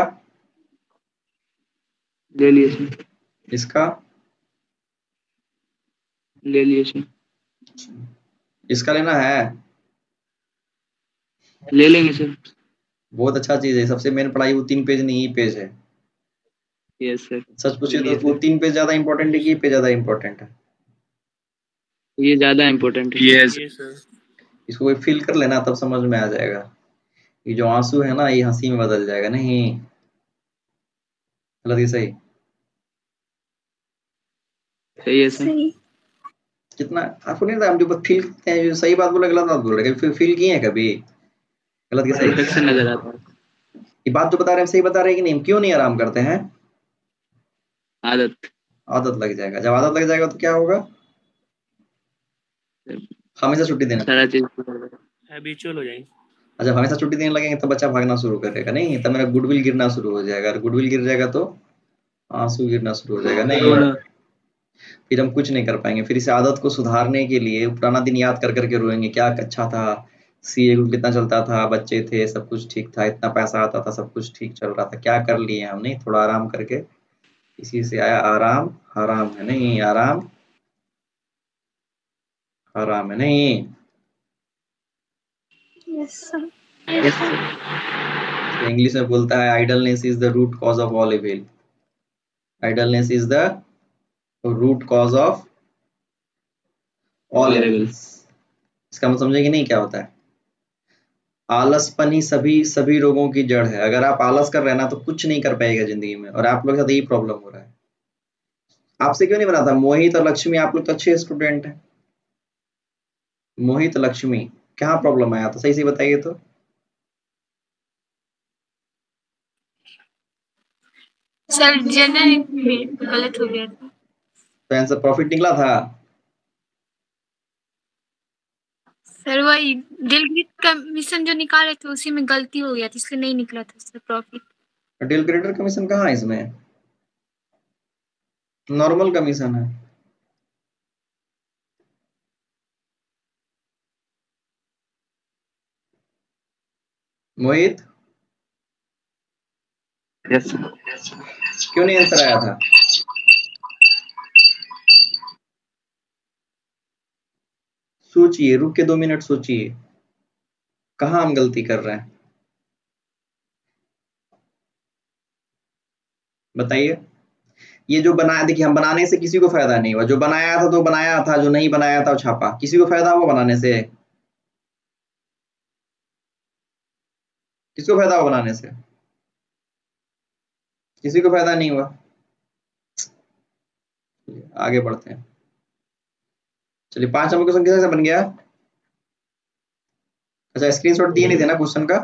ले लिए सर। इसका ले लिए सर। इसका लेना है, ले लेंगे सर। बहुत अच्छा चीज है, सबसे मेन पढ़ाई वो 3 पेज नहीं, पेज है। Yes sir. सच पूछिए तो वो 3 पेज ज्यादा इंपॉर्टेंट है कि ये पेज ज्यादा इंपॉर्टेंट है? ये ज्यादा इम्पोर्टेंट है। यस इसको कोई फील कर लेना तब समझ में आ जाएगा। ये जो आंसू है ना ये हंसी में बदल जाएगा। नहीं, गलत कि सही? सही है सर। सही। कितना आपको नहीं लगता हम जो फील करते हैं, जो सही बात बोले गलत बात बोल रहे हैं, कभी फील किए हैं कभी? गलत कि सही? परफेक्शन नजर आता है। ये बात जो बता रहे हैं सही बता रहे हैं कि नहीं? हम क्यों नहीं आराम करते हैं? आदत। आदत लग जाएगा। जब आदत लग जाएगा तो क्या होगा? हमेशा छुट्टी देने सारा चीज हैबिचुअल हो जाएंगे। जब हमेशा छुट्टी देने लगेंगे तो बच्चा भागना शुरू करेगा। नहीं, तब मेरा गुडविल गिरना शुरू हो जाएगा। अगर गुडविल गिर जाएगा तो आंसू गिरना शुरू हो जाएगा। नहीं, रोना। फिर हम कुछ नहीं कर पाएंगे। फिर इस आदत को सुधारने के लिए पुराना दिन याद कर करके रोएंगे, क्या अच्छा था, सीए ग्रुप कितना चलता था, बच्चे थे, सब कुछ ठीक था, इतना पैसा आता था, सब कुछ ठीक चल रहा था, क्या कर लिए हम? नहीं, थोड़ा आराम करके। इसी से आया आराम। हराम है नहीं, आराम हराम है नहीं। Yes sir. Yes sir. तो इंग्लिश में बोलता है idleness is the root cause of all evil. Idleness is the root cause of all evil. इसका मतलब समझे कि नहीं क्या होता है? आलसपन ही सभी रोगों की जड़ है। अगर आप आलस कर रहे हैं ना तो कुछ नहीं कर पाएगा जिंदगी में, और आप लोग के साथ यही प्रॉब्लम हो रहा है। आपसे क्यों नहीं बना था मोहित और लक्ष्मी? आप लोग तो अच्छे स्टूडेंट हैं। मोहित लक्ष्मी, क्या प्रॉब्लम आया था? सही से बताइए तो। सर जनरल गलत हो गया था। तो आंसर प्रॉफिट निकला था। सर वही दिलजीत का मिशन जो निकाले थे उसी में गलती हो गया था, इसलिए नहीं निकला था sir profit. Del credere commission कहाँ है इसमें? नॉर्मल कमीशन है। Mohit yes sir. क्यों नहीं आंसर आया था? सोचिए, रुक के 2 मिनट सोचिए, कहाँ हम गलती कर रहे हैं बताइए। ये जो बनाया, देखिए हम बनाने से किसी को फायदा नहीं हुआ। जो बनाया था तो बनाया था, जो नहीं बनाया था वो छापा। किसी को फायदा हुआ बनाने से? किसको फायदा हुआ बनाने से? किसी को फायदा नहीं हुआ। आगे बढ़ते हैं। चलिए 5 नंबर क्वेश्चन कैसे बन गया? अच्छा, स्क्रीनशॉट दिए नहीं थे ना क्वेश्चन का?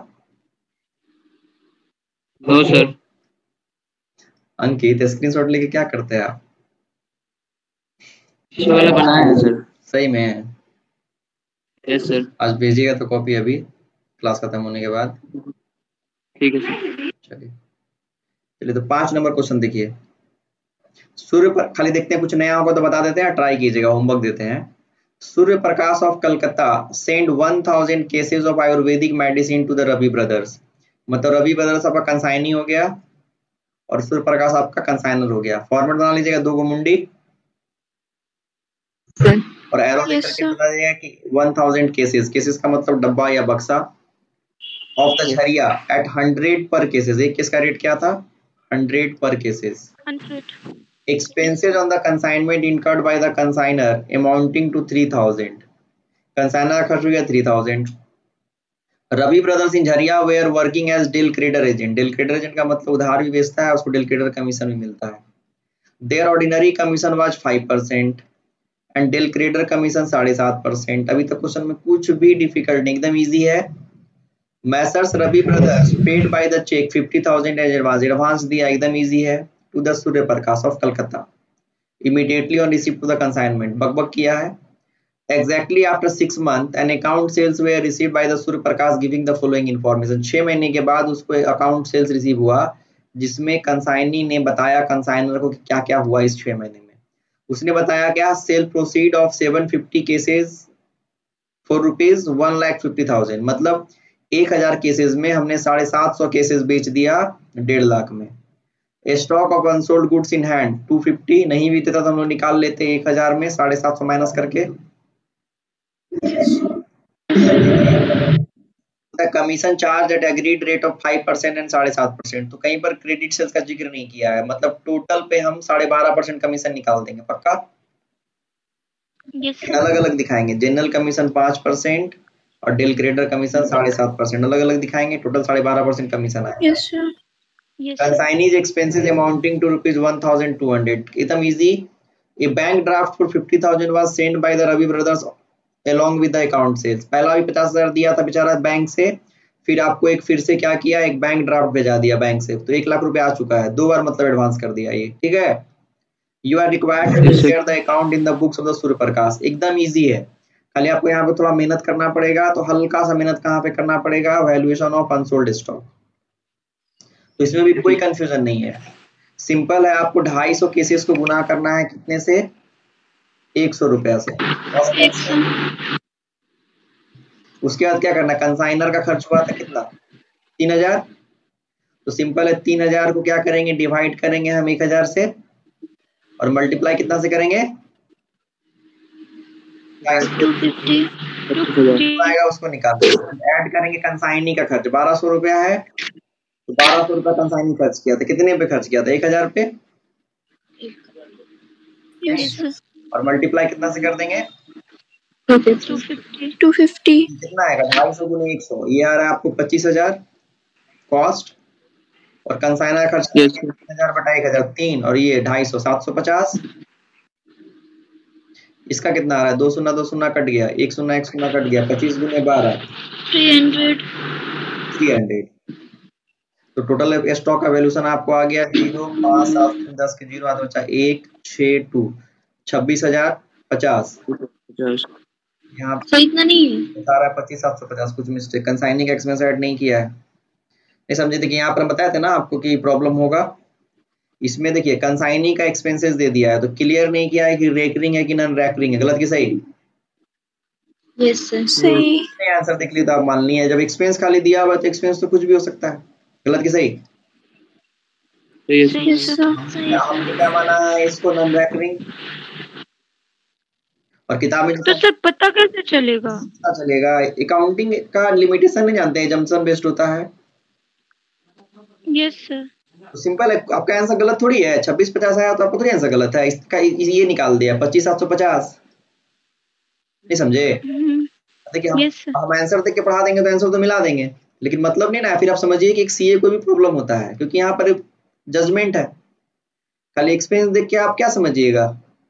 No sir. अंकित, स्क्रीनशॉट लेके क्या करते हैं आप? ये वाला बनाया है सर। सही में? Yes sir. आज भेजिएगा तो कॉपी अभी क्लास खत्म होने के बाद। ठीक है सर। चलिए तो 5 नंबर क्वेश्चन देखिए। सूर्य पर, खाली देखते हैं कुछ नया होगा तो बता देते हैं, ट्राई कीजिएगा, होमवर्क देते हैं। Surya Prakash of Calcutta send 1000 cases of ayurvedic medicine to the Ravi brothers. मतलब रवि ब्रदर्स आपका कंसाइनी हो गया और सूर्य प्रकाश आपका कंसाइनर हो गया। फॉर्मेट बना लीजिएगा, 2 मुंडी और एरो देख करके बता दीजिएगा कि 1000 केसेस का मतलब डब्बा या बक्सा ऑफ द झरिया एट 100 पर केसेस। एक केस का रेट क्या था? 100 पर cases. 100। Expenses on the consignment incurred by the consigner amounting to 3000। Consignor का खर्च हो गया 3000। Ravi brothers in Jharia were working as del credere agent. Del credere agent का मतलब उधार भी बेचता है, उसको डील क्रेडिटर कमीशन भी मिलता है। There ordinary commission was 5% and del credere commission 7.5%। अभी तक क्वेश्चन में कुछ भी डिफिकल्ट नहीं, एकदम इजी है। Messrs Ravi brothers paid by the cheque 50,000 as advance. Advance दिया, एकदम इजी है। To the Surya Prakash of Calcutta immediately on receipt to the consignment। बकबक किया है। Exactly after 6 months an account sales were received by the Surya Prakash giving the following information। 6 महीने के बाद उसको अकाउंट सेल्स रिसीव हुआ जिसमें कंसाइनी ने बताया कंसाइनर को कि क्या क्या हुआ इस 6 महीने में। उसने बताया क्या? Sale proceed of 750 cases for rupees 1,50,000। मतलब 1000 केसेस में हमने 750 केसेस बेच दिया 1.5 लाख में। Stock of unsold goods in hand 250। नहीं भी देता तो हम लोग निकाल लेते 1000 में 750 माइनस करके। Commission charge at agreed rate of 5% and 7.5%। तो कहीं पर क्रेडिट सेल्स का जिक्र नहीं किया है, मतलब टोटल पे हम 12.5% कमीशन निकाल देंगे। पक्का? यस अलग अलग दिखाएंगे। जनरल कमीशन 5%, और डेल क्रेडिटर कमीशन 7.5%, अलग अलग दिखाएंगे, टोटल 12.5% कमीशन आएगा। Yes sir. Yes sir. Consignees expenses amounting to rupees 1,200. एकदम easy. A bank draft for 50,000 was sent by the Ravi brothers along with the account sales. पहला भी 50,000 दिया था बेचारा बैंक से, फिर आपको एक फिर से क्या किया, एक बैंक ड्राफ्ट भेजा दिया बैंक से, तो 1 लाख रुपए आ चुका है, 2 बार मतलब एडवांस कर दिया ये, ठीक है। You are required to share the account in the books of the Surya Prakash. एकदम इजी है, खाली आपको यहाँ पे थोड़ा मेहनत करना पड़ेगा। तो हल्का सा मेहनत कहाँ पे करना पड़ेगा, वैल्यूएशन ऑफ अनसोल्ड स्टॉक। तो इसमें भी कोई कंफ्यूजन नहीं है, सिंपल है। आपको 250 केसेस को गुना करना है कितने से, 100 रुपया से। उसके बाद क्या करना है, कंसाइनर का खर्च हुआ था कितना, 3000। तो सिंपल है, 3000 को क्या करेंगे, डिवाइड करेंगे हम 1000 से, और मल्टीप्लाई कितना से करेंगे, 250 आएगा, उसको निकाल ऐड करेंगे। कंसाइनी का खर्च 1200 रुपया है, तो 1200 रुपया कंसाइनी खर्च किया था, कितने पे खर्च किया था, 1000 पे, और मल्टीप्लाई कितना से कर देंगे, 250। कितना आएगा, 250 गुने 100, ये आ रहा है आपको 25,000 कॉस्ट, और कंसाइनर खर्च 3000 बटा 1000 3, और ये 250 750। इसका कितना आ रहा है, 2 शून्य 2 शून्य कट गया, 1 शून्य 1 शून्य कट गया, 25 गुने 12 300। तो टोटल स्टॉक का वैल्यूशन आपको आ गया 0 5 7 10 के 0 हाथ बचा 1 6 2 26,050। यहाँ इतना नहीं बता रहा है 25,750, कुछ मिस्टेक, कंसाइनिंग एक्सपेंस ऐड नहीं किया है, नहीं समझे। देखिए यहाँ पर बताए थे ना आपको कि प्रॉब्लम होगा इसमें। देखिए कंसाइनी का एक्सपेंसेस दे दिया है, तो क्लियर नहीं किया है कि रेकरिंग है कि नॉन रेकरिंग है, गलत कि सही। यस सर सही। आंसर देख ली तो आप मान लिए, जब एक्सपेंस खाली दिया हुआ तो एक्सपेंस तो कुछ भी हो सकता है, गलत कि सही। क्या माना है इसको, नॉन रेकरिंग, और किताब में तो सर पता कैसे चलेगा, पता चलेगा, अकाउंटिंग का लिमिटेशन नहीं जानते, एजम्पशन बेस्ड होता है। Yes sir. तो सिंपल है, आपका आंसर गलत थोड़ी है, 2650 आया तो आपका थोड़ी आंसर गलत है, इसका ये निकाल दिया 25,750, नहीं समझे। देखिए हम आंसर देख के पढ़ा देंगे तो आंसर तो मिला देंगे, लेकिन मतलब नहीं ना, फिर आप समझिए कि एक सीए को भी प्रॉब्लम होता है, क्योंकि यहाँ पर जजमेंट है, खाली एक्सपेंस देख के आप क्या समझिएगा,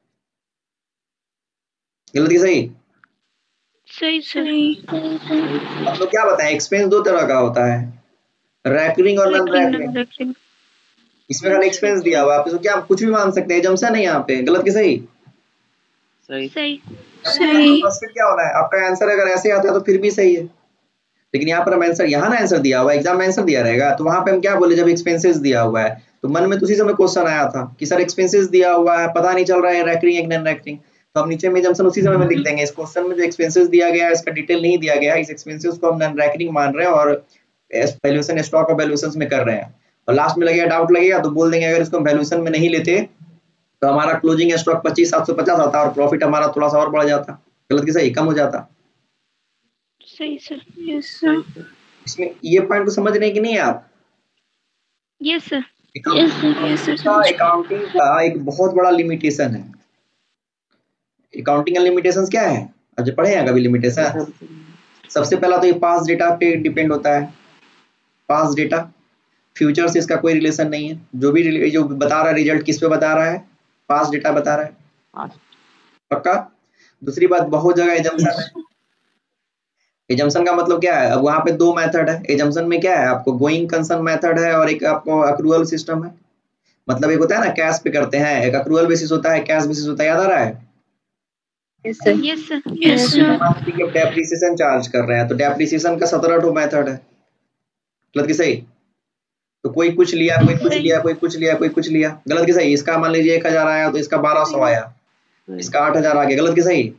गलत कि सही। सही सही। आप लोग क्या बताएं, एक्सपेंस 2 तरह का होता है, रैकरिंग और नॉन रैकरिंग। इसमें खाली एक्सपेंस दिया हुआ, आप इसको क्या कुछ भी मान सकते हैं, जमसा नहीं यहाँ पे, गलत कि सही। सही सही सही। फिर क्या होना है, आपका आंसर अगर ऐसे आता है तो फिर भी सही है, लेकिन यहाँ पर हम आंसर, यहाँ ना आंसर दिया हुआ है, एग्जाम में आंसर दिया रहेगा, तो वहां पे हम क्या बोले, जब एक्सपेंसेस दिया हुआ है तो मन में तो उसी समय क्वेश्चन आया था कि सर एक्सपेंसेस दिया हुआ है, पता नहीं चल रहा है रैकरिंग है नॉन रैकरिंग, तो हम नीचे में जमसन उसी समय में लिख देंगे। इस क्वेश्चन में जो एक्सपेंसेस दिया गया है इसका डिटेल नहीं दिया गया है, इस एक्सपेंसेस को हम नॉन रैकरिंग मान रहे हैं और वैल्यूएशन स्टॉक और वैल्यूएशंस में कर रहे हैं, और लास्ट में लगेगा डाउट लगेगा तो बोल देंगे अगर इसको हम वैल्यूएशन में नहीं लेते तो हमारा क्लोजिंग स्टॉक 25,750 आता और प्रॉफिट हमारा थोड़ा सा और बढ़ जाता, गलत कि सही, कम हो जाता। सही सर। Yes sir. इसमें ये पॉइंट को समझ रहे हैं कि नहीं आप। Yes sir. अकाउंटिंग का एक बहुत बड़ा लिमिटेशन है। अकाउंटिंग का लिमिटेशंस क्या है, आज पढ़े हैं कभी लिमिटेशन। सबसे पहला तो ये पास डेटा पे डिपेंड होता है, पास डेटा, फ्यूचर से इसका कोई रिलेशन नहीं है, जो बता रहा है रिजल्ट किस पे बता रहा है, पास डेटा बता रहा है, पक्का। दूसरी बात, बहुत जगह एजम्पशन है। एजम्पशन का मतलब क्या है, अब वहां पे 2 मेथड है एजम्पशन में, क्या है आपको गोइंग कंसर्न मेथड है और एक आपको अक्रूअल सिस्टम है। मतलब एक होता है ना कैश पे करते हैं, एक अक्रूअल बेसिस होता है, कैश बेसिस होता है, याद आ रहा है। Yes sir. Yes sir. Yes sir. Depreciation charge कर रहे हैं तो डेप्रिसिएशन का 17 मेथड है, गलत कि सही। तो कोई कुछ लिया, कोई कुछ लिया, कोई कुछ लिया, कोई कुछ लिया, गलत कि सही। इसका मान लीजिए 1000 आया तो इसका 1200 आया, इसका 8000 आ गया, गलत कि सही।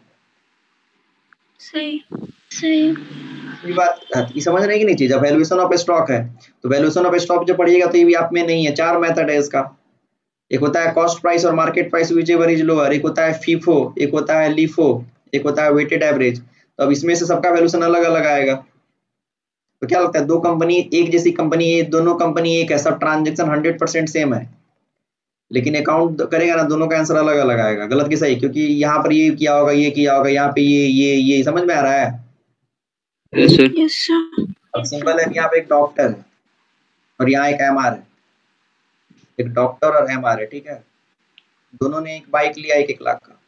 सही सही। ये बात ये समझ रहे हैं कि नहीं चीज। वैल्यूएशन ऑफ स्टॉक है तो वैल्यूएशन ऑफ स्टॉक जो पढ़िएगा तो ये भी आप में नहीं है, 4 मेथड है इसका। एक होता है कॉस्ट प्राइस और market price whichever is lower, एक होता है फीफो, एक होता है लीफो, एक होता है वेटेड एवरेज। तो अब इसमें से सबका वैल्यूएशन अलग अलग आएगा। तो क्या लगता है, 2 कंपनी एक जैसी कंपनी है, दोनों कंपनी एक है, सब ट्रांजेक्शन 100% सेम है, लेकिन अकाउंट करेगा ना दोनों का आंसर अलग अलग आएगा, गलत कि सही। क्योंकि यहाँ पर ये किया होगा, ये किया होगा, यहाँ पे ये समझ में आ रहा है। Yes sir. Yes sir. अब सिंपल है कि यहाँ पे एक डॉक्टर है और यहाँ एक एमआर है, एक डॉक्टर और एमआर है, ठीक है। दोनों ने एक बाइक लिया 1-1 लाख का,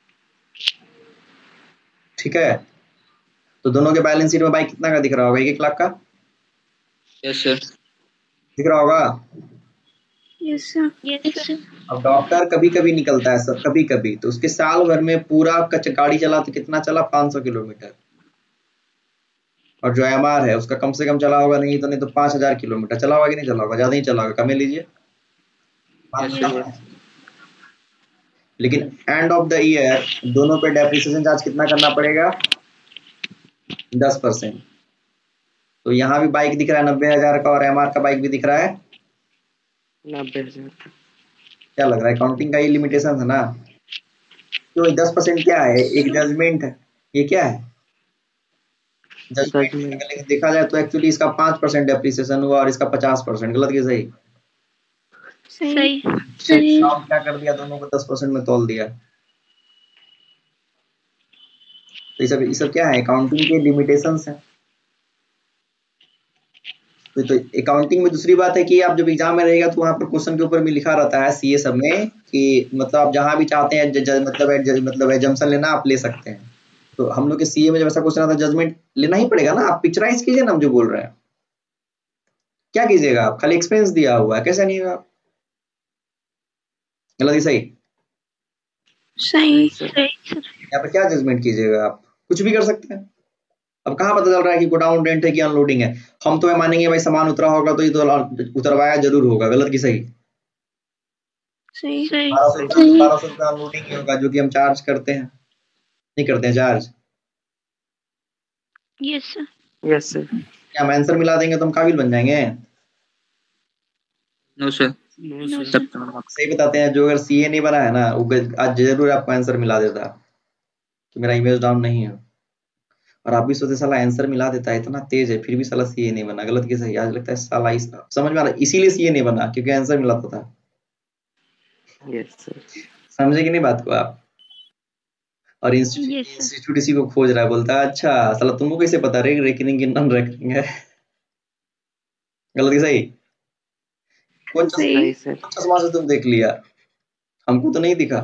ठीक है। तो दोनों के बैलेंस शीट में बाइक कितना का दिख रहा होगा? 1-1 लाख का यस सर। दिख रहा होगा। Yes sir. Yes sir. अब डॉक्टर कभी कभी निकलता है सर, कभी कभी, तो उसके साल भर में पूरा गाड़ी चला तो कितना चला? 500 किलोमीटर। और जो एमआर है उसका कम से कम चला होगा नहीं तो 5000 किलोमीटर चला होगा कि नहीं चला होगा? ज्यादा ही चला होगा, कम लीजिए। लेकिन एंड ऑफ द ईयर दोनों पे डेप्रिसिएशन चार्ज कितना करना पड़ेगा? 10%। तो यहाँ भी बाइक दिख रहा है 90,000 का और एमआर का बाइक भी दिख रहा है 90,000। क्या लग रहा है? काउंटिंग का ही लिमिटेशन है ना। तो 10% क्या है? एक जजमेंट है। ये क्या है? जजमेंट। लेकिन देखा जाए तो एक्चुअली इसका 5% डेप्रिसिएशन हुआ और इसका 50%। गलत कि सही? सही। काउंट क्या कर दिया? दोनों को 10% में तोल दिया। तो ये सब क्या है? अकाउंटिंग के लिमिटेशंस हैं। तो अकाउंटिंग में दूसरी बात है कि आप जब एग्जाम में रहेगा तो वहाँ पर क्वेश्चन के ऊपर भी लिखा रहता है सीए सब में कि मतलब आप जहाँ भी चाहते हैं मतलब एजम्पशन लेना आप ले सकते हैं। तो हम लोग के सीए में जब ऐसा क्वेश्चन आता है जजमेंट लेना ही पड़ेगा ना। आप पिक्चराइज कीजिए ना, हम जो बोल रहे हैं। क्या कीजिएगा आप? खाली एक्सपेंस दिया हुआ है, कैसे नहीं होगा? गलत ही सही? सही। यहाँ पर क्या जजमेंट कीजिएगा आप? कुछ भी कर सकते हैं। अब कहाँ पता चल रहा है कि गोडाउन रेंट है कि अनलोडिंग है? हम तो मानेंगे भाई सामान उतरा होगा तो ये तो उतरवाया जरूर होगा। गलत की सही? सही। 1200 रुपया अनलोडिंग ही होगा जो कि हम चार्ज करते हैं, नहीं करते हैं charge? Yes sir. Yes sir. क्या हम आंसर मिला देंगे तो हम काबिल बन जाएंगे? No sir. No sir. सही बताते हैं, जो अगर सीए नहीं बना है ना वो आज जरूर आपको आंसर मिला देता कि मेरा इमेज डाउन नहीं है। और आप भी सोचते साला आंसर मिला देता है, इतना तेज है फिर भी साला सीए नहीं बना। गलत की सही? आज लगता है साला समझ में आ रहा है, इसीलिए सीए नहीं बना क्योंकि आंसर मिलाता था। Yes sir. समझे कि नहीं बात को आप? और इंस्टीट्यूट इसी को खोज रहा है, बोलता है अच्छा साला तुमको कैसे पता रेकरिंग की नॉन रेकरिंग है? गलत की सही? कौन चश्मा से तुम देख लिया? हमको तो नहीं दिखा।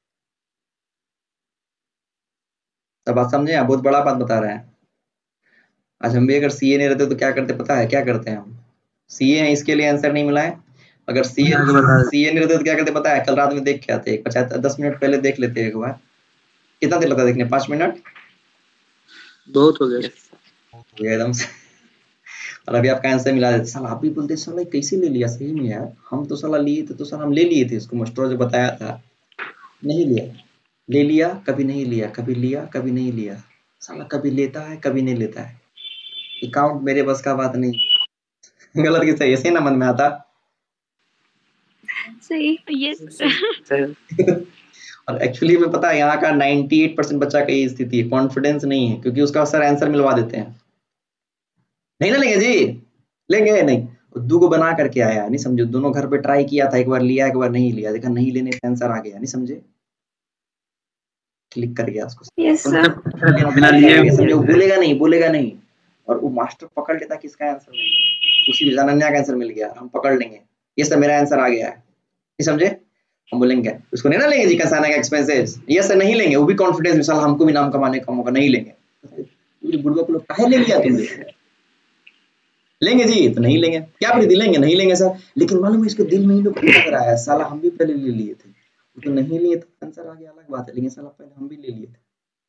तब बात समझे? आप बहुत बड़ा बात बता रहे हैं। आज हम भी अगर सीए नहीं रहते तो क्या करते पता है? क्या करते हैं हम? सीए हैं इसके लिए आंसर नहीं मिला है। अगर सीए नहीं रहते तो क्या करते पता है? कल रात में देख के आते, 10 मिनट पहले देख लेते एक बार। कितना देर लगता देखने? 5 मिनट बहुत हो गया एकदम से। और अभी आपका आंसर मिला देते। साला आप भी बोलते साला कैसे ले लिया? सही में यार हम तो साला लिए थे, तो साला हम ले लिए थे इसको, मास्टर जो बताया था। नहीं लिया, ले लिया, कभी नहीं लिया, कभी लिया, कभी नहीं लिया। साला कभी लेता है कभी नहीं लेता है। अकाउंट मेरे बस का बात नहीं। गलत की सही? ऐसे ना मन में आता। सही। यस। और एक्चुअली में पता है यहाँ का 98% बच्चा का ये स्थिति है, कॉन्फिडेंस नहीं है क्योंकि उसका सर आंसर मिलवा देते हैं। नहीं ना लेंगे जी, लेंगे नहीं। 2 को बना करके आया, नहीं समझे? दोनों घर पे ट्राई किया था, एक बार लिया एक बार नहीं लिया, देखा नहीं लेने से आंसर आ गया, नहीं समझे? क्लिक कर गया उसको। Yes sir. समझे? वो बोलेगा नहीं और वो मास्टर पकड़ लेता किसका आंसर है, उसी अनन्या का आंसर मिल गया, हम पकड़ लेंगे ये सब मेरा आंसर आ गया है, नहीं समझे? हम बोलेंगे उसको नहीं ना लेंगे जी कसाना का एक्सपेंसेस, ये सर नहीं लेंगे। वो भी कॉन्फिडेंस में, साला हमको भी नाम कमाने का मौका, नहीं लेंगे। बुढ़वा को लोग काहे ले लिया तुमने? लेंगे जी तो नहीं लेंगे। क्या प्रीति? लेंगे नहीं लेंगे सर, लेकिन मालूम है इसके दिल में ही लोग लग रहा है साला हम भी पहले ले लिए थे, तो नहीं लिए तो आंसर आ गया अलग बात है, लेकिन साला पहले हम भी ले लिए थे।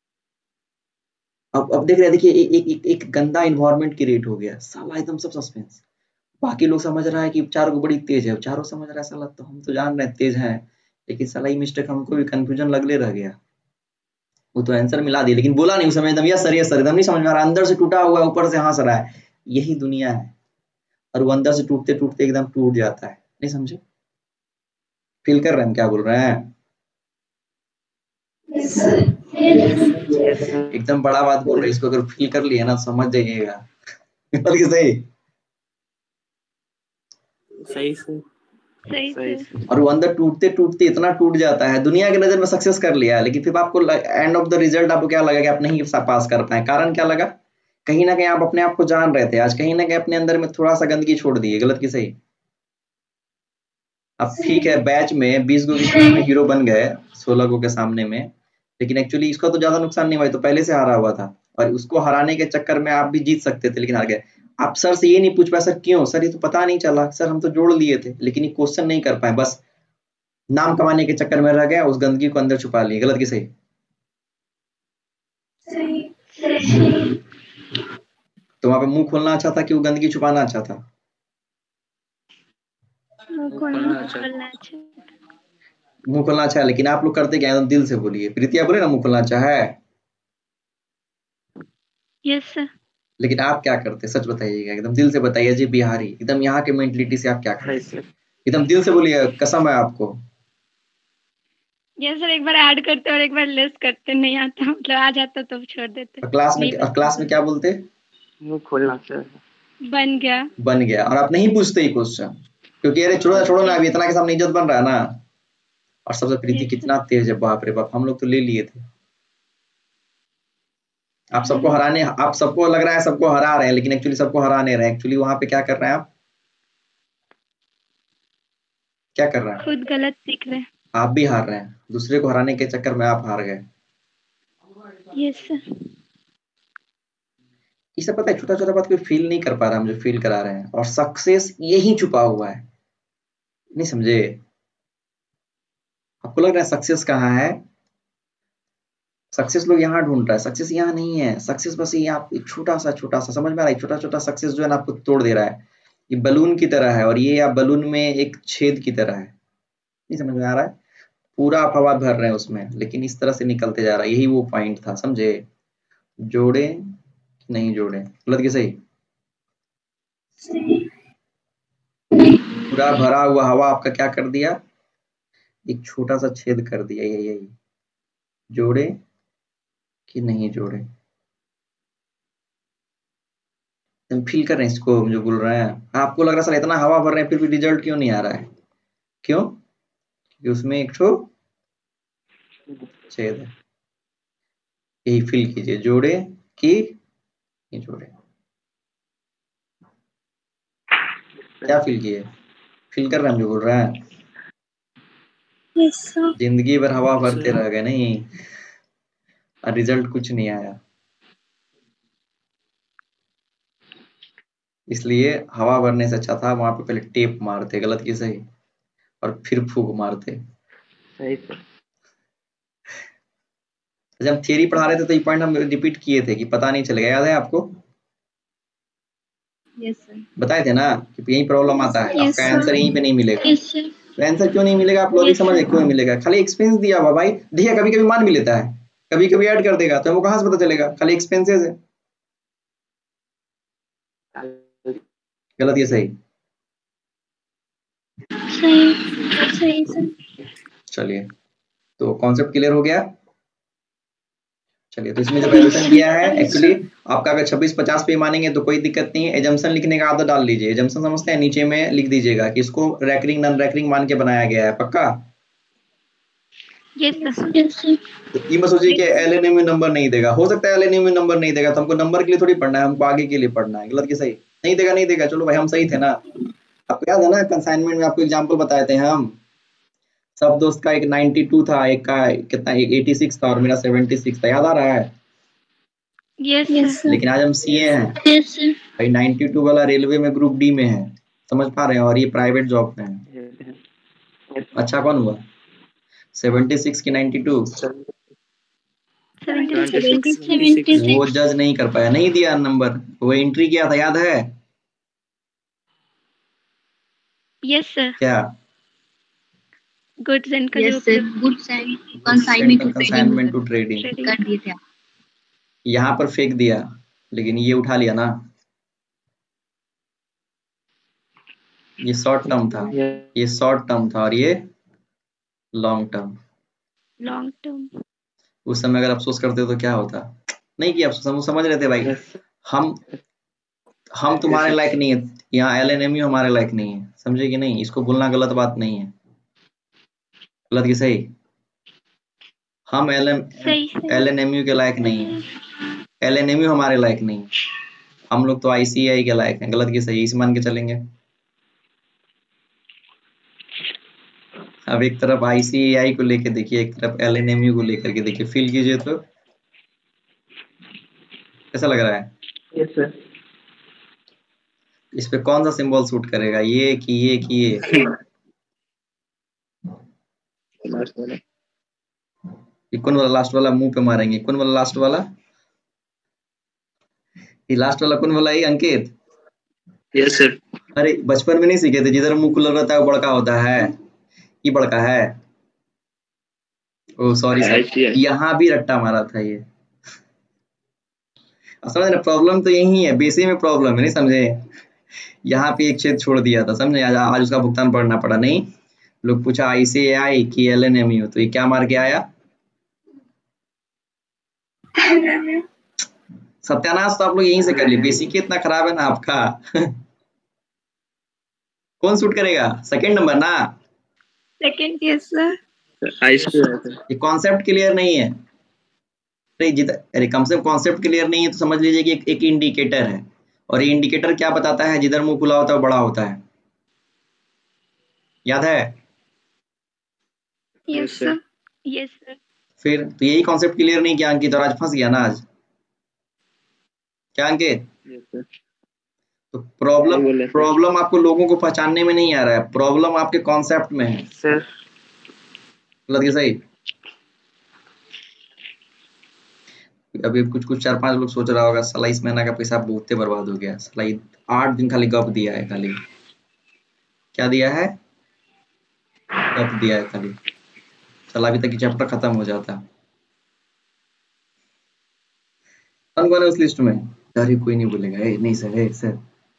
अब देख रहे हैं, देखिए एक गंदा इन्वायरमेंट क्रिएट हो गया, साला एकदम सब सस्पेंस। बाकी लोग समझ रहा है कि चारों को बड़ी तेज है, चारों समझ रहा है साला तो हम तो जान रहे हैं तेज है, लेकिन साला ये मिस्टेक हमको भी कंफ्यूजन लगले रह गया। वो तो आंसर मिला दिया लेकिन बोला नहीं उस समय, एकदम यस सर एकदम नहीं समझ में आ रहा, अंदर से टूटा हुआ है ऊपर से हंस रहा है। यही दुनिया है, और वो अंदर से टूटते टूटते एकदम टूट जाता है, नहीं समझे? फील कर रहे हैं क्या बोल रहे हैं? एकदम बड़ा बात बोल रहे हैं, इसको अगर फील कर लिया ना समझ जाइएगा। बल्कि सही। और वो अंदर टूटते टूटते इतना टूट जाता है, दुनिया की नजर में सक्सेस कर लिया, लेकिन फिर आपको एंड ऑफ द रिजल्ट आपको क्या लगा कि आप नहीं पास कर पाए। कारण क्या लगा? कहीं ना कहीं आप अपने आप को जान रहे थे, आज कहीं ना कहीं अपने अंदर में थोड़ा सा गंदगी छोड़ दी है, गलत की सही? अब ठीक है, बैच में 20 गो के हीरो बन गए 16 गो के सामने में, लेकिन एक्चुअली इसका तो ज्यादा नुकसान नहीं हुआ, तो पहले से हारा हुआ था, और उसको हराने के चक्कर में आप भी जीत सकते थे लेकिन हार गए। आप सर से ये नहीं पूछ पाए सर क्यों, सर ये तो पता नहीं चला, सर हम तो जोड़ लिए थे, लेकिन ये क्वेश्चन नहीं कर पाए, बस नाम कमाने के चक्कर में रह गया, उस गंदगी को अंदर छुपा लिए, गलत की सही? तो वहां पे मुंह खोलना अच्छा था कि वो गंदगी छुपाना अच्छा था? मुंह खोलना अच्छा खोलना अच्छा है, लेकिन आप लोग करते क्या, एकदम दिल से बोलिए। प्रीतिया बोले ना मुंह खोलना अच्छा है, यस सर। लेकिन आप क्या करते, सच बताइएगा, एकदम दिल से बताइए जी बिहारी, एकदम यहाँ के मेंटलिटी से आप क्या हाय करते, सर। एकदम दिल से बोलिए, कसम है आपको। यस सर, एक बार ऐड करते और एक बार लेस करते, नहीं आता मतलब आ जाता तो छोड़ देते। और क्लास में क्या बोलते? मुंह खोलना सर। बन गया। बन गया, और आप नहीं पूछते ही क्वेश्चन, क्योंकि अरे छोड़ो ना, अभी इतना के सामने इज्जत बन रहा है ना। और सबसे प्रीति कितना तेज है, बाप रे बाप, हम लोग तो ले लिए थे। आप सबको हराने, आप सबको लग रहा है सबको हरा रहे हैं, लेकिन एक्चुअली सबको हरा नहीं रहे हैं। एक्चुअली वहां पे क्या कर रहे हैं आप, क्या कर रहे हैं? खुद गलत सीख रहे हैं। आप भी हार रहे हैं, दूसरे को हराने के चक्कर में आप हार गए। Yes sir. ये सब पता है, छोटा छोटा बात कोई फील नहीं कर पा रहा, हम जो फील करा रहे हैं, और सक्सेस यही छुपा हुआ है, नहीं समझे? आपको लग रहा है सक्सेस कहाँ है? सक्सेस लोग यहाँ ढूंढ रहा है, सक्सेस यहाँ नहीं है। सक्सेस बस ये आप एक छोटा सा समझ में आ रहा है, छोटा छोटा सक्सेस जो है ना आपको तोड़ दे रहा है। ये बलून की तरह है, और ये आप बलून में एक छेद की तरह है, नहीं समझ में आ रहा है? पूरा आप हवा भर रहे हैं उसमें, लेकिन इस तरह से निकलते जा रहा है, यही वो पॉइंट था, समझे? जोड़े नहीं जोड़े, गलत की सही? पूरा भरा हुआ हवा आपका क्या कर दिया, एक छोटा सा छेद कर दिया, यही जोड़े कि नहीं जोड़े। हम फील कर रहे हैं इसको जो बोल रहे हैं। आपको लग रहा है सर इतना हवा भर रहे हैं फिर भी रिजल्ट क्यों नहीं आ रहा है? क्यों? क्योंकि उसमें एक ठो छेद है। यही फील कीजिए, जोड़े कि नहीं जोड़े, क्या फील किए? फील कर रहे हैं हम जो बोल रहे हैं? Yes sir. जिंदगी भर हवा भरते रह गए नहीं, और रिजल्ट कुछ नहीं आया। इसलिए हवा भरने से अच्छा था वहां पे पहले टेप मारते, गलत की सही, और फिर फूक मारते। सही सर। जब हम थियरी पढ़ा रहे थे तो ये पॉइंट हम रिपीट किए थे कि पता नहीं चलेगा, याद है आपको? Yes sir. बताए थे ना कि यही प्रॉब्लम आता है, Yes, आपका sir. आंसर यहीं पे नहीं मिलेगा। Yes sir. तो आंसर क्यों नहीं मिलेगा, आप लॉजिक Yes, समझे sir. क्यों नहीं मिलेगा? खाली एक्सपेंस दिया हुआ भाई, देखिए कभी कभी मान भी लेता है, कभी कभी ऐड कर देगा, तो हमको कहाँ से पता चलेगा? खाली एक्सपेंसेस है, गलत या सही? सही सर। चलिए, तो कॉन्सेप्ट क्लियर हो गया। चलिए, तो इसमें जो वैल्यूएशन किया है, एक्चुअली आपका अगर 26-50 पे मानेंगे तो कोई दिक्कत नहीं है। एजम्पशन लिखने का आदत डाल लीजिए, एजम्पशन समझते हैं, नीचे में लिख दीजिएगा कि इसको रैकरिंग नॉन रैकरिंग मान के बनाया गया है, पक्का? Yes sir. तो ये मत सोचिए कि एलएनएम में नंबर नहीं देगा, हो सकता है एलएनएम में नंबर नहीं देगा, तो हमको नंबर के लिए थोड़ी पढ़ना है, हमको आगे के लिए पढ़ना है, गलत की सही? नहीं देगा, चलो भाई हम सही थे ना। आपको याद है ना कंसाइनमेंट में आपको एग्जाम्पल बताए थे हम, सब दोस्त का एक 92 था, एक का कितना, एक 86 था, और मेरा 76 था, याद आ रहा है? Yes sir. लेकिन आज हम सीए हैं यस सर। भाई, 92 वाला रेलवे में ग्रुप डी में है, समझ पा रहे हैं, और ये प्राइवेट जॉब में है। अच्छा कौन हुआ, 76 की 92? 76। वो जज नहीं कर पाया, नहीं दिया नंबर, वो एंट्री किया था, याद है? Yes sir. क्या? Goods and goods and consignment to trading कर दिए थे। यहाँ पर फेंक दिया, लेकिन ये उठा लिया ना, ये शॉर्ट टर्म था, ये शॉर्ट टर्म था, और ये लॉन्ग टर्म। उस समय अगर अफसोस करते तो क्या होता? नहीं किया अफसोस, हम समझ रहे थे भाई हम तुम्हारे लायक नहीं है, यहाँ एलएनएमयू हमारे लायक नहीं है, समझे कि नहीं? इसको बोलना गलत बात नहीं है, गलत की सही? हम एलएनएमयू के लायक नहीं है, LNMU हमारे लायक नहीं, हम लोग तो ICAI के लायक हैं। गलत की सही, इसे मान के चलेंगे। अब एक तरफ ICAI को लेके देखिए, एक तरफ LNMU को लेकर के देखिए, फील कीजिए तो कैसा लग रहा है? Yes sir. इस पे कौन सा सिंबल सूट करेगा, ये कि ये कि ये? लास्ट वाला। ये कौन वाला लास्ट वाला? मुंह पे मारेंगे। कौन वाला लास्ट वाला? ये लास्ट वाला कौन वाला है अंकित? Yes sir. अरे बचपन में नहीं सीखे थे, जिधर मुंह खुला रहता है वो बड़का होता है, ये बड़का है। Oh sorry sir, ICAI। यहाँ भी रट्टा मारा था ये। समझ ना, प्रॉब्लम तो यही है, बेसिक में प्रॉब्लम है, नहीं समझे? यहाँ पे एक छेद छोड़ दिया था, समझे? आज उसका भुगतान पड़ना पड़ा। नहीं, लोग पूछा ICAI कि LNMU, तो ये क्या मार के आया? सत्यानाश तो आप लोग यहीं से कर लिए, बेसिक इतना खराब है ना आपका। कौन सूट करेगा? सेकंड नंबर ना? Second yes sir. ICAI। ये कॉन्सेप्ट क्लियर नहीं है। अरे कम से कम कॉन्सेप्ट क्लियर नहीं है तो समझ लीजिए कि एक इंडिकेटर है, और ये इंडिकेटर क्या बताता है? जिधर मुंह खुला होता है वो बड़ा होता है। याद है? Yes sir. Yes sir. फिर तो यही कॉन्सेप्ट क्लियर नहीं किया अंकित, और आज फंस गया ना आज। क्या अंकित? Yes sir. तो प्रॉब्लम नहीं बोले सर। प्रॉब्लम आपको लोगों को पहचानने में नहीं आ रहा है, प्रॉब्लम आपके कॉन्सेप्ट में है। सर गलत की सही? अभी कुछ 4-5 लोग सोच रहा होगा साला इस महीना का पैसा बहुते बर्बाद हो गया, साला 8 दिन खाली गप दिया है, खाली क्या दिया है? गप दिया है खाली, साला अभी तक चैप्टर खत्म हो जाता। कौन है उस लिस्ट में? अरे कोई नहीं बोलेगा, नहीं सर, सर।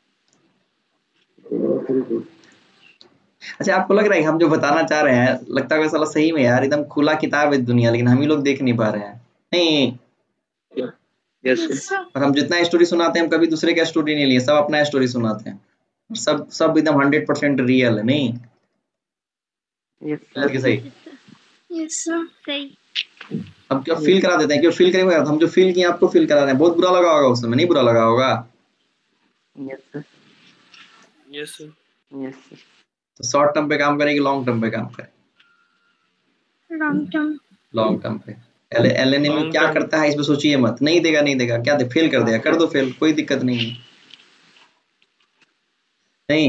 अच्छा, आपको लग रहा है हम जो बताना चाह रहे हैं, लगता है साला सही में यार एकदम खुला किताब है दुनिया, लेकिन हम ही लोग देख नहीं पा रहे हैं। नहीं, यस सर। और हम जितना स्टोरी सुनाते हैं, हम कभी दूसरे का स्टोरी नहीं लिए, सब अपना स्टोरी सुनाते हैं, सब एकदम 100% रियल है। नहीं, यस गलत की सर। सही? यस सर सही। हम क्यों फील करा देते हैं, क्यों फील करेंगे? हम जो फील किए आपको फील करा रहे हैं। बहुत बुरा लगा होगा उस समय, नहीं बुरा लगा होगा? Yes sir. Yes sir. Yes sir. तो शॉर्ट टर्म पे काम करें कि लॉन्ग टर्म पे काम करें? Long term. लॉन्ग टर्म पे। LNMU क्या करता है, इस पे सोचिए मत। नहीं देगा, नहीं देगा, क्या दे? फेल कर देगा, कर दो फेल, कोई दिक्कत नहीं है। नहीं,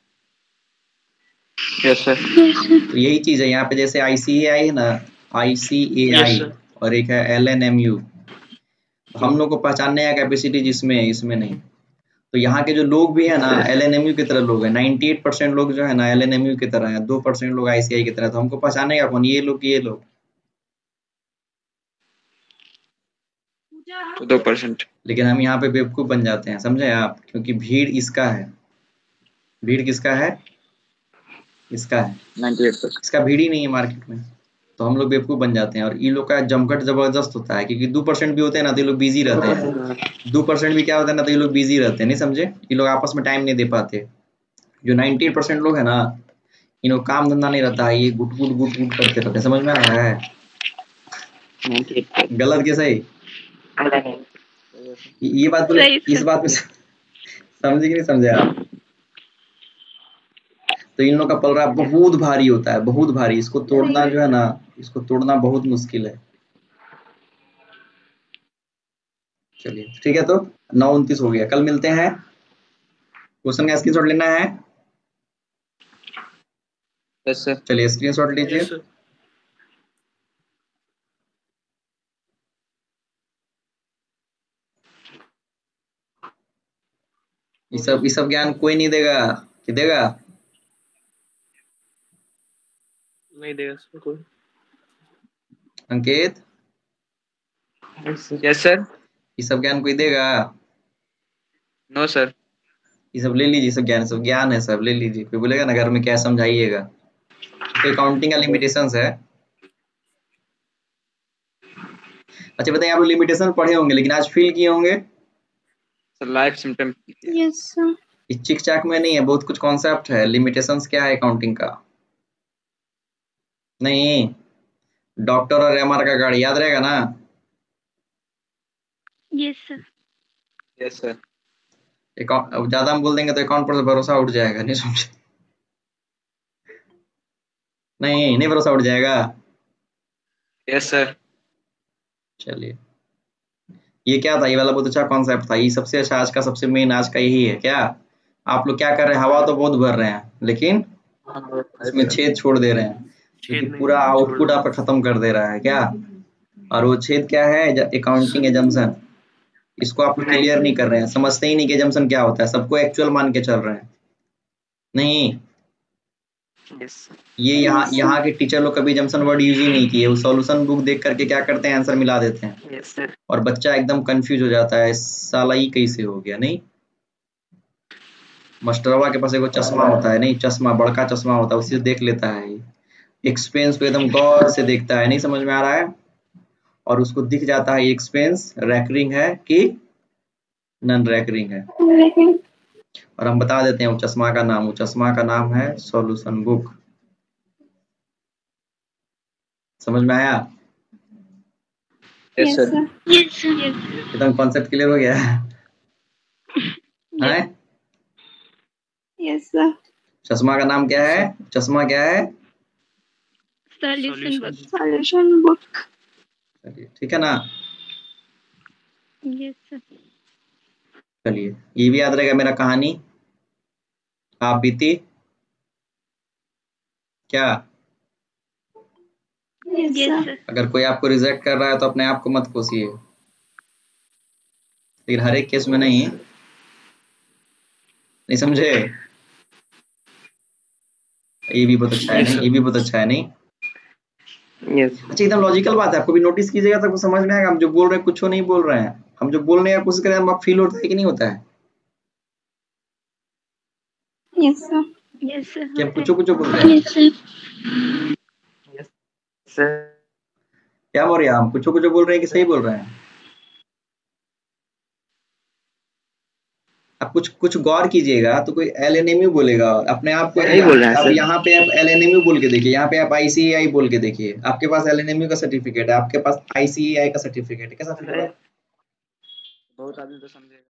यस सर। तो यही चीज है यहाँ पे, जैसे ICAI है ना, ICAI और एक है LNMU, हम लोग को पहचानने का कैपेसिटी जिसमें है, इसमें नहीं। तो यहाँ के जो लोग भी है ना, LNMU की तरह लोग हैं। 98% लोग जो है ना LNMU की तरह है, 2% लोग ICAI की तरह। तो हमको पहचाने का कौन? ये लोग, ये लोग 2%। लेकिन हम यहाँ पे बेवकूफ बन जाते हैं, समझे आप? क्योंकि भीड़ इसका है। भीड़ किसका है? इसका है। 98%। इसका भीड़ ही नहीं है मार्केट में, तो हम लोग बेवकूफ बन जाते हैं। और ये लोग का जमघट जबरदस्त होता है, क्योंकि 2% भी होते हैं ना तो ये लोग बिजी रहते हैं। 2% भी क्या होता है ना तो ये लोग बिजी रहते हैं, नहीं समझे? ये लोग आपस में टाइम नहीं दे पाते। जो 98% लोग है ना, इन लोग काम धंधा नहीं रहता है, ये गुट गुट गुट गुट करते रहते हैं। समझ में आ रहा है? 98%। गलत के सही? ये बात बोले, इस बात में समझे कि नहीं समझे आप? तो इन लोग का पलड़ा बहुत भारी होता है, बहुत भारी। इसको तोड़ना जो है ना, इसको तोड़ना बहुत मुश्किल है। चलिए ठीक है, तो 9:29 हो गया, कल मिलते हैं। क्वेश्चन का स्क्रीनशॉट लेना है? Yes sir. चलिए स्क्रीनशॉट लीजिए। ये सब ज्ञान कोई नहीं देगा, कि देगा? नहीं देगा सर कोई। Ankit, yes sir. ये सब ज्ञान कोई देगा? No sir. ये सब ले लीजिए, सब ज्ञान है, सब ले लीजिए। कोई बोलेगा ना घर में क्या समझाइएगा, तो अकाउंटिंग का लिमिटेशंस है। अच्छा बताइए, आप लिमिटेशन पढ़े होंगे लेकिन आज फील किए होंगे? Sir life symptom. Yes sir. इस चिक चाक में नहीं है, बहुत कुछ कॉन्सेप्ट है। लिमिटेशंस क्या है अकाउंटिंग का? नहीं, डॉक्टर और MR का गाड़ी याद रहेगा ना? Yes sir. Yes sir. अब ज्यादा हम बोल देंगे तो अकाउंट पर से भरोसा उठ जाएगा, नहीं समझे? नहीं भरोसा उठ जाएगा। Yes sir. चलिए, ये क्या था? ये वाला बहुत अच्छा कॉन्सेप्ट था। ये सबसे अच्छा आज का, सबसे मेन आज का यही है। क्या आप लोग क्या कर रहे हैं? हवा तो बहुत भर रहे हैं, लेकिन इसमें छेद छोड़ दे रहे हैं, क्योंकि पूरा आउटपुट आप खत्म कर दे रहा है। क्या? और वो छेद क्या है? Accounting assumption. इसको आप क्लियर नहीं कर रहे हैं, समझते ही नहीं कि एजम्पशन क्या होता है। सबको एक्चुअल मान के चल रहे हैं। नहीं, ये यहाँ के टीचर लोग कभी एजम्पशन वर्ड यूज ही नहीं किए। वो सॉल्यूशन बुक देख करके क्या करते हैं? आंसर मिला देते हैं, और बच्चा एकदम कंफ्यूज हो जाता है, साला ये कैसे हो गया। नहीं, मास्टरवा के पास एगो चश्मा होता है, नहीं चश्मा, बड़का चश्मा होता है, उसी से देख लेता है। एक्सपेंस को एकदम गौर से देखता है, नहीं समझ में आ रहा है, और उसको दिख जाता है एक्सपेंस रैकरिंग है कि नॉन रैकरिंग है। और हम बता देते हैं वो चश्मा का नाम, वो चश्मा का नाम है सॉल्यूशन बुक। समझ में आया? Yes sir. एकदम कॉन्सेप्ट क्लियर हो गया है? Yes sir. चश्मा का नाम क्या है? चश्मा क्या है? Solution book. चलिए, ठीक है ना? Yes sir. चलिए, ये भी याद रहेगा मेरा कहानी। आप बीती क्या? Yes sir. अगर कोई आपको रिजेक्ट कर रहा है तो अपने आप को मत कोसिए, लेकिन हर एक केस में नहीं समझे? ये भी बहुत अच्छा है, नहीं? ये भी बहुत अच्छा है, नहीं? अच्छा, एकदम लॉजिकल बात है। आपको भी नोटिस कीजिएगा तो आपको समझ में आएगा। हम जो बोल रहे हैं कुछ नहीं बोल रहे हैं, हम जो बोलने की कोशिश करें हम फील होता है कि नहीं होता है? Yes sir. Yes sir. कि हम कुछ बोल रहे हैं? Yes sir. क्या बोल रहे हैं? हम कुछ बोल रहे हैं कि सही बोल रहे हैं? आप कुछ गौर कीजिएगा तो कोई LNMU बोलेगा, अपने आप को नहीं बोल रहे हैं आप सर। यहाँ पे आप LNMU बोल के देखिए, यहाँ पे आप ICAI बोल के देखिए। आपके पास LNMU का सर्टिफिकेट है, आपके पास ICAI का सर्टिफिकेट है, कैसा फील हो रहा है? बहुत आदमी तो समझेगा।